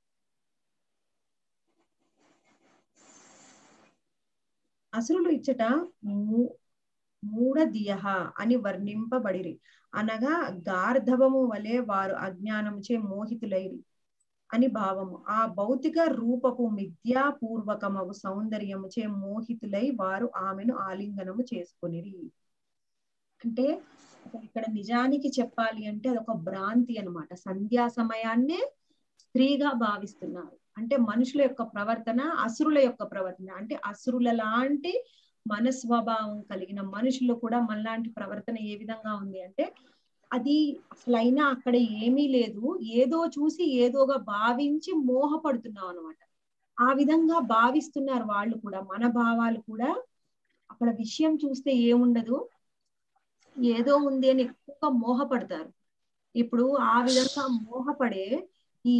అసురులు ఇచ్చట మూ మూఢధియః అని వర్ణింపబడిరి, అనగా గార్ధవము వలె వారు అజ్ఞానముచే మోహితులైరి అని భావము. ఆ భౌతిక రూపపు మిథ్యాపూర్వకమగు సౌందర్యముచే మోహితులై వారు ఆమెను ఆలింగనము చేసుకొనిరి. అంటే అసలు ఇక్కడ నిజానికి చెప్పాలి అంటే అదొక భ్రాంతి అన్నమాట. సంధ్యా సమయాన్నే స్త్రీగా భావిస్తున్నారు. అంటే మనుషుల యొక్క ప్రవర్తన అసురుల యొక్క ప్రవర్తన, అంటే అసురుల లాంటి మనస్వభావం కలిగిన మనుషులు కూడా మనలాంటి ప్రవర్తన ఏ విధంగా ఉంది అంటే, అది అసలైనా అక్కడ ఏమీ లేదు, ఏదో చూసి ఏదోగా భావించి మోహపడుతున్నాం అనమాట. ఆ విధంగా భావిస్తున్నారు వాళ్ళు కూడా. మన భావాలు కూడా అక్కడ విషయం చూస్తే ఏముండదు, ఏదో ఉంది అని ఎక్కువగా మోహపడతారు. ఇప్పుడు ఆ విధంగా మోహపడే ఈ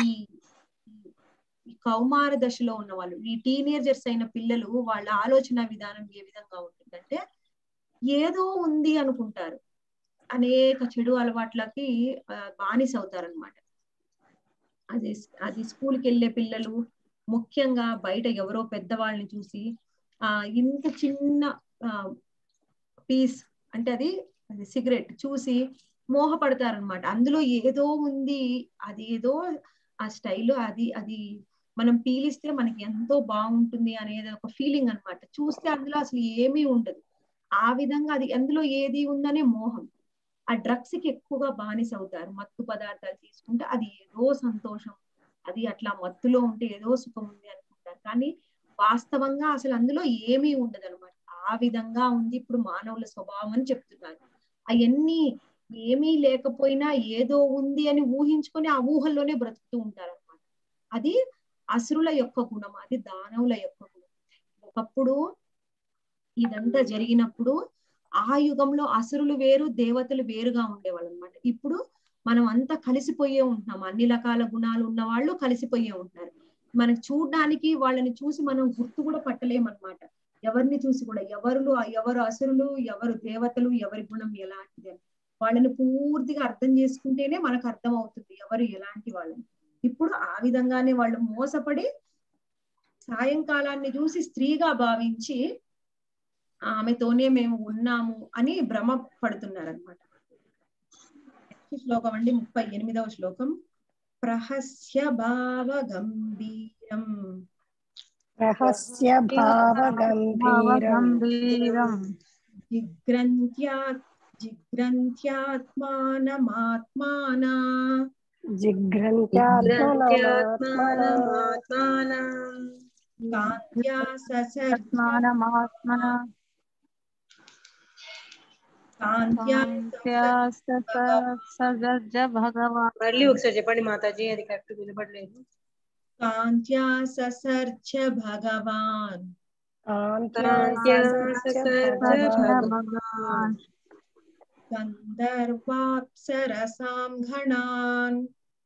కౌమార దశలో ఉన్న వాళ్ళు, ఈ టీనేజర్స్ అయిన పిల్లలు, వాళ్ళ ఆలోచన విధానం ఏ విధంగా ఉంటుందంటే ఏదో ఉంది అనుకుంటారు, అనేక చెడు అలవాట్లకి బానిస అవుతారనమాట. అది అది స్కూల్కి వెళ్ళే పిల్లలు ముఖ్యంగా బయట ఎవరో పెద్దవాళ్ళని చూసి ఆ ఇంత చిన్న ఆ పీస్ అంటే అది అది సిగరెట్ చూసి మోహపడతారనమాట. అందులో ఏదో ఉంది, అది ఏదో ఆ స్టైల్, అది అది మనం పీలిస్తే మనకి ఎంతో బాగుంటుంది అనేది ఒక ఫీలింగ్ అనమాట. చూస్తే అందులో అసలు ఏమీ ఉండదు. ఆ విధంగా అది అందులో ఏది ఉందనే మోహం. ఆ డ్రగ్స్ కి ఎక్కువగా బానిస అవుతారు. మత్తు పదార్థాలు తీసుకుంటే అది ఏదో సంతోషం, అది అట్లా మత్తులో ఉంటే ఏదో సుఖం ఉంది అనుకుంటారు. కానీ వాస్తవంగా అసలు అందులో ఏమీ ఉండదు అనమాట. ఆ విధంగా ఉంది ఇప్పుడు మానవుల స్వభావం అని చెప్తున్నారు. అవన్నీ ఏమీ లేకపోయినా ఏదో ఉంది అని ఊహించుకొని ఆ ఊహల్లోనే బ్రతుకుతూ ఉంటారు అనమాట. అది అసురుల యొక్క గుణం, అది దానవుల యొక్క గుణం. ఒకప్పుడు ఇదంతా జరిగినప్పుడు ఆ యుగంలో అసురులు వేరు, దేవతలు వేరుగా ఉండేవాళ్ళు అనమాట. ఇప్పుడు మనం అంతా కలిసిపోయే ఉంటున్నాం. అన్ని రకాల గుణాలు ఉన్న వాళ్ళు కలిసిపోయే ఉంటున్నారు. మనకు చూడడానికి వాళ్ళని చూసి మనం గుర్తు కూడా పట్టలేమన్నమాట. ఎవరిని చూసి కూడా ఎవరు ఎవరు అసురులు, ఎవరు దేవతలు, ఎవరి గుణం ఎలాంటిది అని వాళ్ళని పూర్తిగా అర్థం చేసుకుంటేనే మనకు అర్థం అవుతుంది ఎవరు ఎలాంటి వాళ్ళని. ఇప్పుడు ఆ విధంగానే వాళ్ళు మోసపడి సాయంకాలాన్ని చూసి స్త్రీగా భావించి ఆమెతోనే మేము ఉన్నాము అని భ్రమ పడుతున్నారు అనమాట. శ్లోకం అండి ముప్పై ఎనిమిదవ శ్లోకం. ప్రహస్య భావ గంభీరం రహస్య భావ గంభీరం జిగ్రంత్యా జిగ్రంత్యాత్మానమాత్మానా జిగ్రంత్యాత్మనమాత్మనా కాంత్యా ససర్జ భగవాన్. మళ్ళీ ఒకసారి చెప్పండి మాతాజీ, అది కరెక్ట్ వినపడలేదు. కాంత్యా ససర్జ భగవాన్ గంధర్వాప్సరసాం గణాన్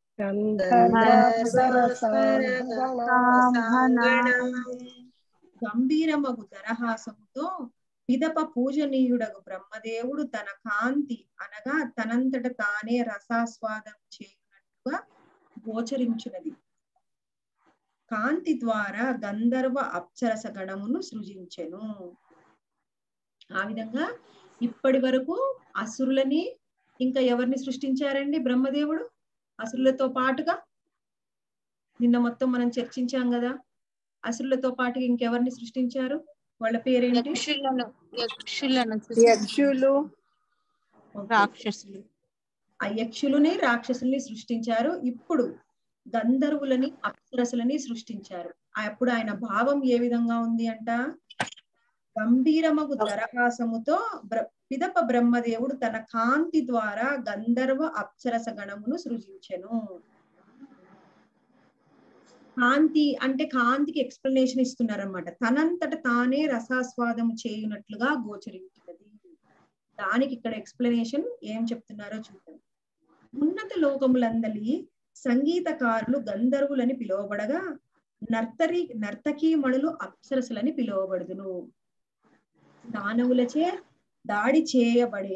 గంభీరమగు దరహాసముతో పిదప పూజనీయుడగు బ్రహ్మదేవుడు తన కాంతి అనగా తనంతట తానే రసాస్వాదం చేయునట్టుగా గోచరించున్నది. కాంతి ద్వారా గంధర్వ అప్సరస గణమును సృజించెను. ఆ విధంగా ఇప్పటి వరకు అసురులని ఇంకా ఎవరిని సృష్టించారండి బ్రహ్మదేవుడు? అసురులతో పాటుగా నిన్న మొత్తం మనం చర్చించాం కదా. అసురులతో పాటుగా ఇంకెవరిని సృష్టించారు? వాళ్ళ పేరేంటి? యక్షులు, రాక్షసులు. ఆ యక్షులని రాక్షసుల్ని సృష్టించారు. ఇప్పుడు గంధర్వులని అప్సరసులని సృష్టించారు. అప్పుడు ఆయన భావం ఏ విధంగా ఉంది అంట? గంభీరమగు దరహాసముతో బ్ర పిదప బ్రహ్మదేవుడు తన కాంతి ద్వారా గంధర్వ అప్సరస గణమును సృజించెను. కాంతి అంటే కాంతికి ఎక్స్ప్లెనేషన్ ఇస్తున్నారన్నమాట. తనంతట తానే రసాస్వాదం చేయునట్లుగా గోచరించినది. దానికి ఇక్కడ ఎక్స్ప్లెనేషన్ ఏం చెప్తున్నారో చూద్దాం. ఉన్నత లోకములందలి సంగీతకారులు గంధర్వులని పిలువబడగా నర్తరి నర్తకీమణులు అప్సరసులని పిలువబడుదును. దానవులచే దాడి చేయబడే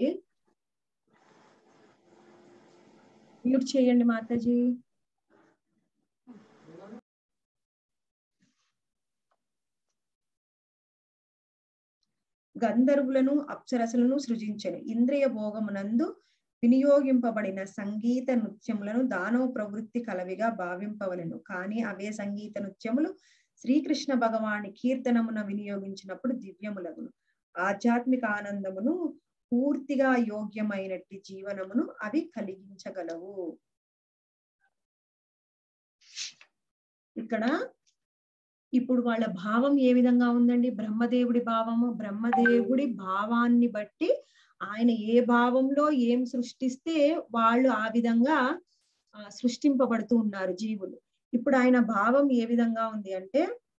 మ్యూట్ చేయండి మాతాజీ. గంధర్వులను అప్సరసులను సృజించెను. ఇంద్రియ భోగమునందు వినియోగింపబడిన సంగీత నృత్యములను దానవ ప్రవృత్తి కలవిగా భావింపవలెను. కానీ అవే సంగీత నృత్యములు శ్రీకృష్ణ భగవాని కీర్తనమున వినియోగించినప్పుడు దివ్యములగును. ఆధ్యాత్మిక ఆనందమును పూర్తిగా యోగ్యమైనట్టి జీవనమును అవి కలిగించగలవు. ఇక్కడ ఇప్పుడు వాళ్ళ భావం ఏ విధంగా ఉందండి? బ్రహ్మదేవుడి భావము. బ్రహ్మదేవుడి భావాన్ని బట్టి ఆయన ఏ భావంలో ఏం సృష్టిస్తే వాళ్ళు ఆ విధంగా సృష్టింపబడుతూ ఉన్నారు జీవులు. ఇప్పుడు ఆయన భావం ఏ విధంగా ఉంది అంటే,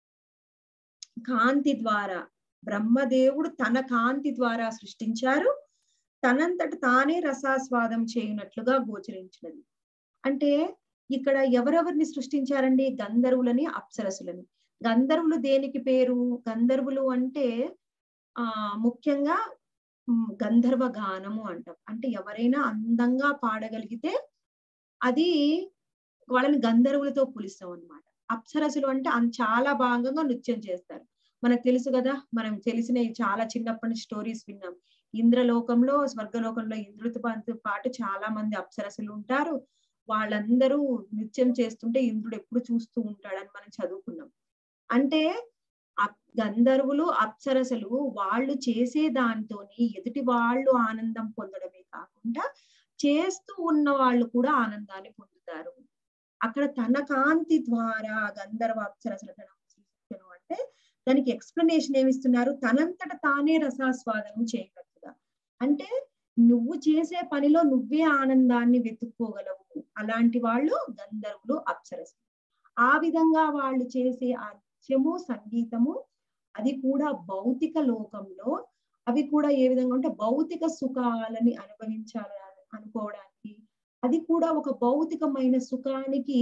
కాంతి ద్వారా బ్రహ్మదేవుడు తన కాంతి ద్వారా సృష్టించారు. తనంతట తానే రసాస్వాదం చేయునట్లుగా గోచరించినది. అంటే ఇక్కడ ఎవరెవరిని సృష్టించారండి? గంధర్వులని, అప్సరసులని. గంధర్వులు దేనికి పేరు? గంధర్వులు అంటే ఆ ముఖ్యంగా గంధర్వ గానము అంటాం. అంటే ఎవరైనా అందంగా పాడగలిగితే అది వాళ్ళని గంధర్వులతో పోలిస్తాం అన్నమాట. అప్సరసులు అంటే చాలా భాగంగా నృత్యం చేస్తారు. మనకు తెలుసు కదా, మనం తెలిసిన చాలా చిన్నప్పటి స్టోరీస్ విన్నాం. ఇంద్రలోకంలో, స్వర్గలోకంలో ఇంద్రుడితో పాటు చాలా మంది అప్సరసులు ఉంటారు. వాళ్ళందరూ నృత్యం చేస్తుంటే ఇంద్రుడు ఎప్పుడు చూస్తూ ఉంటాడని మనం చదువుకున్నాం. అంటే గంధర్వులు, అప్సరసలు వాళ్ళు చేసే దాంతోని ఎదుటి వాళ్ళు ఆనందం పొందడమే కాకుండా చేస్తూ ఉన్న వాళ్ళు కూడా ఆనందాన్ని పొందుతారు. అక్కడ తన కాంతి ద్వారా గంధర్వ అప్సరసల అంటే దానికి ఎక్స్ప్లెనేషన్ ఏమిస్తున్నారు? తనంతట తానే రసాస్వాదనం చేయగలుగుతా. అంటే నువ్వు చేసే పనిలో నువ్వే ఆనందాన్ని వెతుక్కోగలవు. అలాంటి వాళ్ళు గంధర్వులు, అప్సరసలు. ఆ విధంగా వాళ్ళు చేసే ఆ నృత్యము, సంగీతము అది కూడా భౌతిక లోకంలో అవి కూడా ఏ విధంగా అంటే భౌతిక సుఖాలని అనుభవించాలని అనుకోవడానికి, అది కూడా ఒక భౌతికమైన సుఖానికి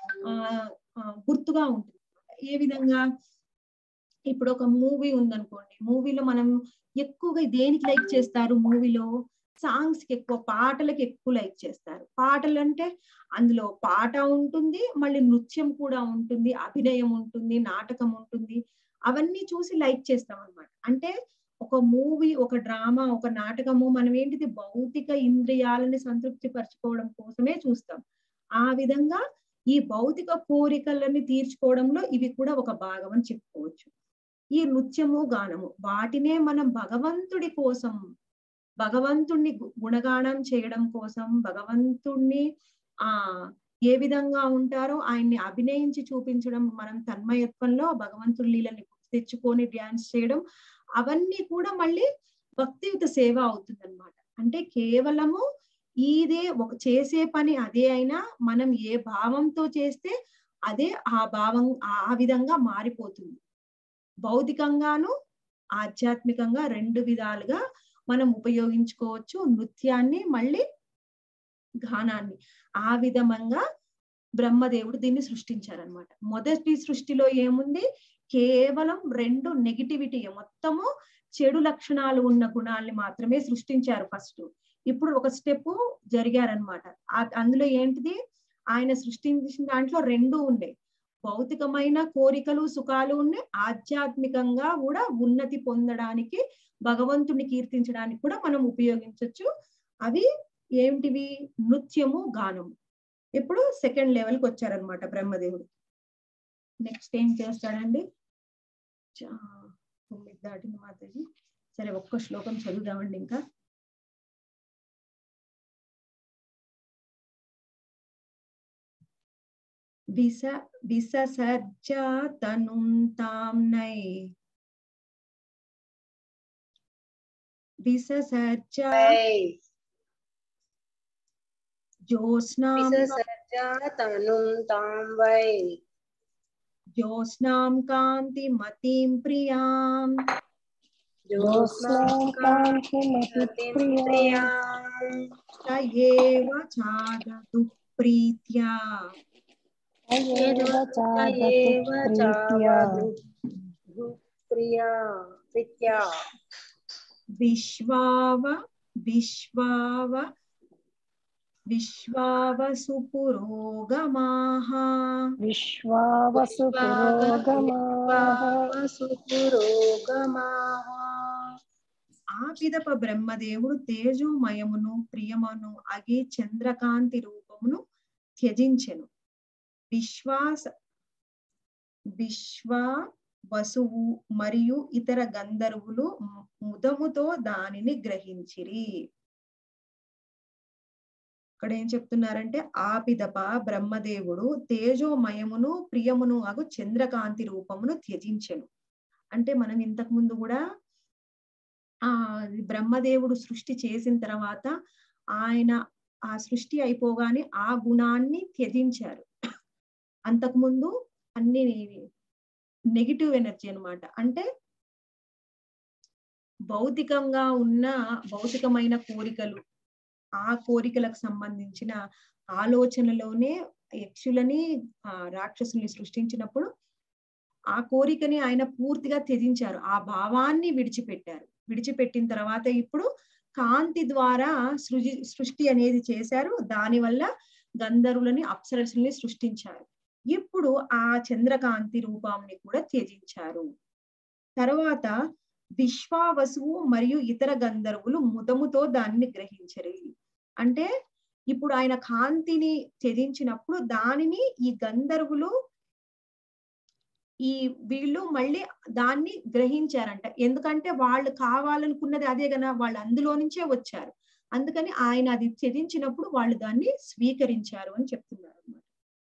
ఆ గుర్తుగా ఉంటుంది. ఏ విధంగా? ఇప్పుడు ఒక మూవీ ఉందనుకోండి, మూవీలో మనం ఎక్కువగా దేనికి లైక్ చేస్తారు? మూవీలో సాంగ్స్ కి ఎక్కువ, పాటలకి ఎక్కువ లైక్ చేస్తారు. పాటలు అంటే అందులో పాట ఉంటుంది, మళ్ళీ నృత్యం కూడా ఉంటుంది, అభినయం ఉంటుంది, నాటకం ఉంటుంది. అవన్నీ చూసి లైక్ చేస్తాం అన్నమాట. అంటే ఒక మూవీ, ఒక డ్రామా, ఒక నాటకము మనం ఏంటిది భౌతిక ఇంద్రియాలని సంతృప్తి పరచుకోవడం కోసమే చూస్తాం. ఆ విధంగా ఈ భౌతిక కోరికలని తీర్చుకోవడంలో ఇవి కూడా ఒక భాగం అని చెప్పుకోవచ్చు. ఈ నృత్యము, గానము వాటినే మనం భగవంతుడి కోసం, భగవంతుణ్ణి గుణగానం చేయడం కోసం, భగవంతుణ్ణి ఆ ఏ విధంగా ఉంటారో ఆయన్ని అభినయించి చూపించడం, మనం తన్మయత్వంలో భగవంతుడి లీలని తెచ్చుకొని డ్యాన్స్ చేయడం, అవన్నీ కూడా మళ్ళీ భక్తియుత సేవ అవుతుంది అన్నమాట. అంటే కేవలము ఇదే ఒక చేసే పని అదే అయినా మనం ఏ భావంతో చేస్తే అదే ఆ భావం ఆ విధంగా మారిపోతుంది. భౌతికంగాను ఆధ్యాత్మికంగా రెండు విధాలుగా మనం ఉపయోగించుకోవచ్చు నృత్యాన్ని, మళ్ళీ గానాన్ని. ఆ విధంగా బ్రహ్మదేవుడు దీన్ని సృష్టించారనమాట. మొదటి సృష్టిలో ఏముంది? కేవలం రెండు నెగిటివిటీ, మొత్తము చెడు లక్షణాలు ఉన్న గుణాలని మాత్రమే సృష్టించారు ఫస్ట్. ఇప్పుడు ఒక స్టెప్ జరిగారనమాట. అందులో ఏంటిది? ఆయన సృష్టించిన దాంట్లో రెండు ఉండే, భౌతికమైన కోరికలు, సుఖాలు ఉన్నాయి, ఆధ్యాత్మికంగా కూడా ఉన్నతి పొందడానికి, భగవంతుని కీర్తించడానికి కూడా మనం ఉపయోగించవచ్చు. అవి ఏంటివి? నృత్యము, గానము. ఇప్పుడు సెకండ్ లెవెల్కి వచ్చారనమాట బ్రహ్మదేవుడు. నెక్స్ట్ ఏం చేస్తాడండి? తొమ్మిది దాటింది మాతాజీ. సరే, ఒక్క శ్లోకం చదువుదామండి ఇంకా. విస విససర్జ తనుం తాంనై విససర్జ వై జ్యోత్స్నాం విససర్జా తనుం తాం వై జ్యోత్స్నాం కాంతిమతీం ప్రియాం జ్యోత్స్నాం కాంతిమతిం ప్రియాం స ఏవ చాదతు ప్రీత్యా ఏవ ఏవ చావదు ప్రియా ప్రీత్యా విశ్వావ విశ్వావ విశ్వావసు పురోగమాః విశ్వావసు పురోగమాః విశ్వావసు పురోగమాః ఆ పిదప బ్రహ్మదేవుడు తేజోమయమును ప్రియమును అగే చంద్రకాంతి రూపమును త్యజించెను. విశ్వాస విశ్వ వసువు మరియు ఇతర గంధర్వులు ముదముతో దానిని గ్రహించిరి. ఇక్కడ ఏం చెప్తున్నారంటే ఆ పిదప బ్రహ్మదేవుడు తేజోమయమును ప్రియమును అగు చంద్రకాంతి రూపమును త్యజించెను. అంటే మనం ఇంతకు ముందు కూడా ఆ బ్రహ్మదేవుడు సృష్టి చేసిన తర్వాత ఆయన ఆ సృష్టి అయిపోగానే ఆ గుణాన్ని త్యజించారు. అంతకుముందు అన్ని నెగిటివ్ ఎనర్జీ అన్నమాట. అంటే భౌతికంగా ఉన్న భౌతికమైన కోరికలు, ఆ కోరికలకు సంబంధించిన ఆలోచనలోనే యక్షులని ఆ రాక్షసుల్ని సృష్టించినప్పుడు ఆ కోరికని ఆయన పూర్తిగా త్యజించారు. ఆ భావాన్ని విడిచిపెట్టారు. విడిచిపెట్టిన తర్వాత ఇప్పుడు కాంతి ద్వారా సృజి సృష్టి అనేది చేశారు. దాని వల్ల గంధర్వులని అప్సరసుల్ని సృష్టించారు. ఇప్పుడు ఆ చంద్రకాంతి రూపాన్ని కూడా త్యజించారు. తర్వాత విశ్వావసువు మరియు ఇతర గంధర్వులు ముదముతో దానిని గ్రహించరు. అంటే ఇప్పుడు ఆయన కాంతిని త్యజించినప్పుడు దానిని ఈ గంధర్వులు ఈ వీళ్ళు మళ్ళీ దాన్ని గ్రహించారంట. ఎందుకంటే వాళ్ళు కావాలనుకున్నది అదే కదా, వాళ్ళు అందులో నుంచే వచ్చారు. అందుకని ఆయన అది త్యజించినప్పుడు వాళ్ళు దాన్ని స్వీకరించారు అని చెప్తున్నారు అన్నమాట.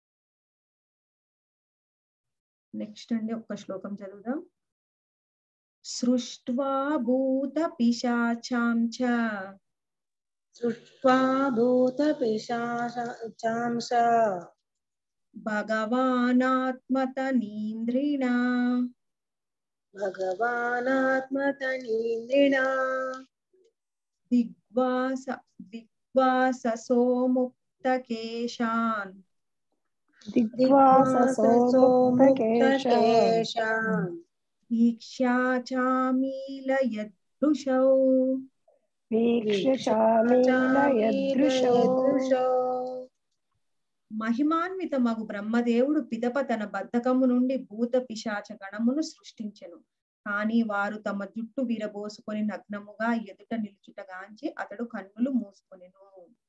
నెక్స్ట్ అండి ఒక్క శ్లోకం చదువుదాం. సృష్ట్వా భూత పిశాచాంచ సృష్ట్వా భూత పిశాచాంస భగవానాత్మతనీంద్రిణ భగవానాత్మతనీంద్రిణా దిగ్వాస దిగ్వాససో ముక్తకేశాన్ దిగ్వాససో ముక్తకేశాన్ వీక్ష్యాచామీలయదృశౌ వీక్షచామీలయదృశో మహిమాన్విత మగు బ్రహ్మదేవుడు పిదప తన బద్ధకము నుండి భూత పిశాచ గణమును సృష్టించెను. కానీ వారు తమ జుట్టు విరబోసుకొని నగ్నముగా ఎదుట నిలుచుటగాంచి అతడు కన్నులు మూసుకొనెను.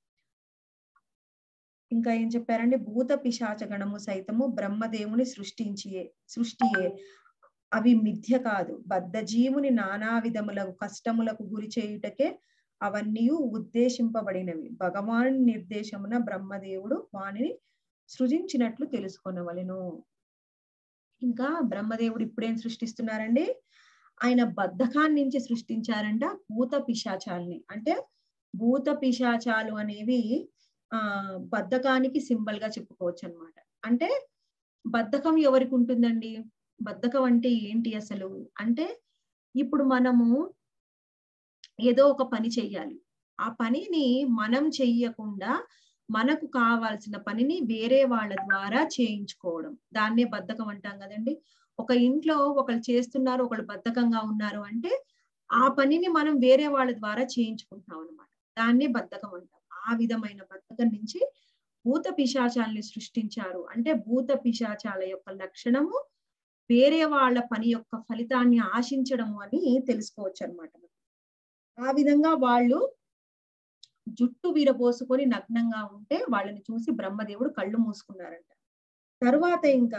ఇంకా ఏం చెప్పారంటే భూత పిశాచ గణము సైతము బ్రహ్మదేవుని సృష్టించియే సృష్టియే అవి మిథ్య కాదు. బద్ధ జీవుని నానా విధములకు కష్టములకు గురి చేయుటకే అవన్నీ ఉద్దేశింపబడినవి. భగవాను నిర్దేశమున బ్రహ్మదేవుడు వానిని సృజించినట్లు తెలుసుకొనవలెను. ఇంకా బ్రహ్మదేవుడు ఇప్పుడేం సృష్టిస్తున్నారండి, ఆయన బద్ధకాన్ని నుంచి సృష్టించారంట భూత పిశాచాలని. అంటే భూత పిశాచాలు అనేవి ఆ బద్ధకానికి సింబల్ గా చెప్పుకోవచ్చు అన్నమాట. అంటే బద్ధకం ఎవరికి ఉంటుందండి? బద్ధకం అంటే ఏంటి అసలు అంటే, ఇప్పుడు మనము ఏదో ఒక పని చెయ్యాలి. ఆ పనిని మనం చెయ్యకుండా మనకు కావాల్సిన పనిని వేరే వాళ్ళ ద్వారా చేయించుకోవడం, దాన్నే బద్ధకం అంటాం కదండి. ఒక ఇంట్లో ఒకళ్ళు చేస్తున్నారు, ఒకళ్ళు బద్ధకంగా ఉన్నారు అంటే ఆ పనిని మనం వేరే వాళ్ళ ద్వారా చేయించుకుంటాం అన్నమాట. దాన్నే బద్ధకం అంటాం. ఆ విధమైన బద్ధకం నుంచి భూత పిశాచాలని సృష్టించారు. అంటే భూత పిశాచాల యొక్క లక్షణము వేరే వాళ్ళ పని యొక్క ఫలితాన్ని ఆశించడము అని తెలుసుకోవచ్చు అన్నమాట. ఆ విధంగా వాళ్ళు జుట్టు విరబోసుకొని నగ్నంగా ఉంటే వాళ్ళని చూసి బ్రహ్మదేవుడు కళ్ళు మూసుకున్నారంట. తరువాత ఇంకా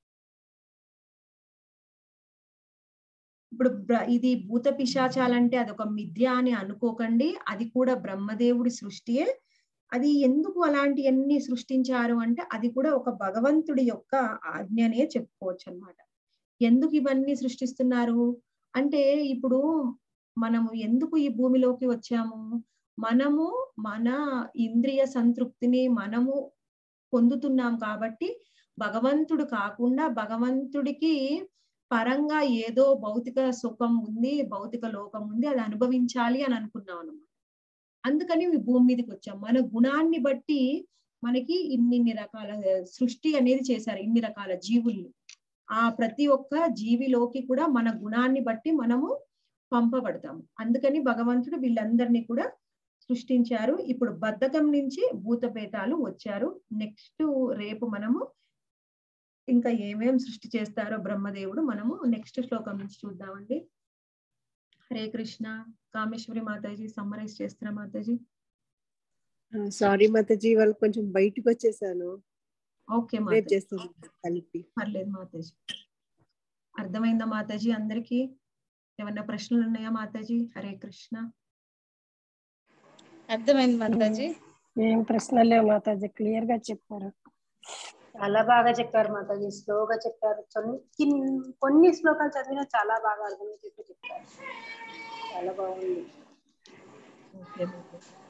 ఇప్పుడు ఇది భూత పిశాచాలంటే అదొక మిథ్య అని అనుకోకండి. అది కూడా బ్రహ్మదేవుడి సృష్టియే. అది ఎందుకు అలాంటివన్నీ సృష్టించారు అంటే అది కూడా ఒక భగవంతుడి యొక్క ఆజ్ఞనే చెప్పుకోవచ్చు అన్నమాట. ఎందుకు ఇవన్నీ సృష్టిస్తున్నారు అంటే, ఇప్పుడు మనము ఎందుకు ఈ భూమిలోకి వచ్చాము? మనము మన ఇంద్రియ సంతృప్తిని మనము పొందుతున్నాం కాబట్టి భగవంతుడు కాకుండా భగవంతుడికి పరంగా ఏదో భౌతిక సుఖం ఉంది, భౌతిక లోకం ఉంది, అది అనుభవించాలి అని అనుకున్నాం అన్నమాట. అందుకని ఈ భూమి మీదకి వచ్చాం. మన గుణాన్ని బట్టి మనకి ఇన్ని రకాల సృష్టి అనేది చేశారు, ఇన్ని రకాల జీవుల్ని. ఆ ప్రతి ఒక్క జీవిలోకి కూడా మన గుణాన్ని బట్టి మనము పంపబడతాము. అందుకని భగవంతుడు వీళ్ళందరినీ కూడా సృష్టించారు. ఇప్పుడు బద్ధకం నుంచి భూతపేతాలు వచ్చారు. నెక్స్ట్ రేపు మనము ఇంకా ఏమేం సృష్టి చేస్తారో బ్రహ్మదేవుడు మనము నెక్స్ట్ శ్లోకం నుంచి చూద్దామండి. హరే కృష్ణ. కామేశ్వరి మాతాజీ సమ్మరైజ్ చేస్తారా మాతాజీ? సారీ మాతాజీ, వాళ్ళు కొంచెం బయటకు వచ్చేసాను. ఓకే రేపు చేస్తాను కలిపి. పర్లేదు మాతాజీ. అర్థమైందా మాతాజీ అందరికి? ఏమన్నా ప్రశ్నలు ఉన్నాయా మాతాజీ? హరే కృష్ణ. అర్థమైంది మాతాజీ. ఏం ప్రశ్నలు లేవు మాతాజీ, క్లియర్ గా చెప్పారు. చాలా బాగా చెప్పారు మాతాజీ, స్లోగా చెప్పారు. కొన్ని కొన్ని శ్లోకాలు చదివినా చాలా బాగా అర్థమయ్యేటట్టు చెప్పారు. చాలా బాగుంది. ఓకే.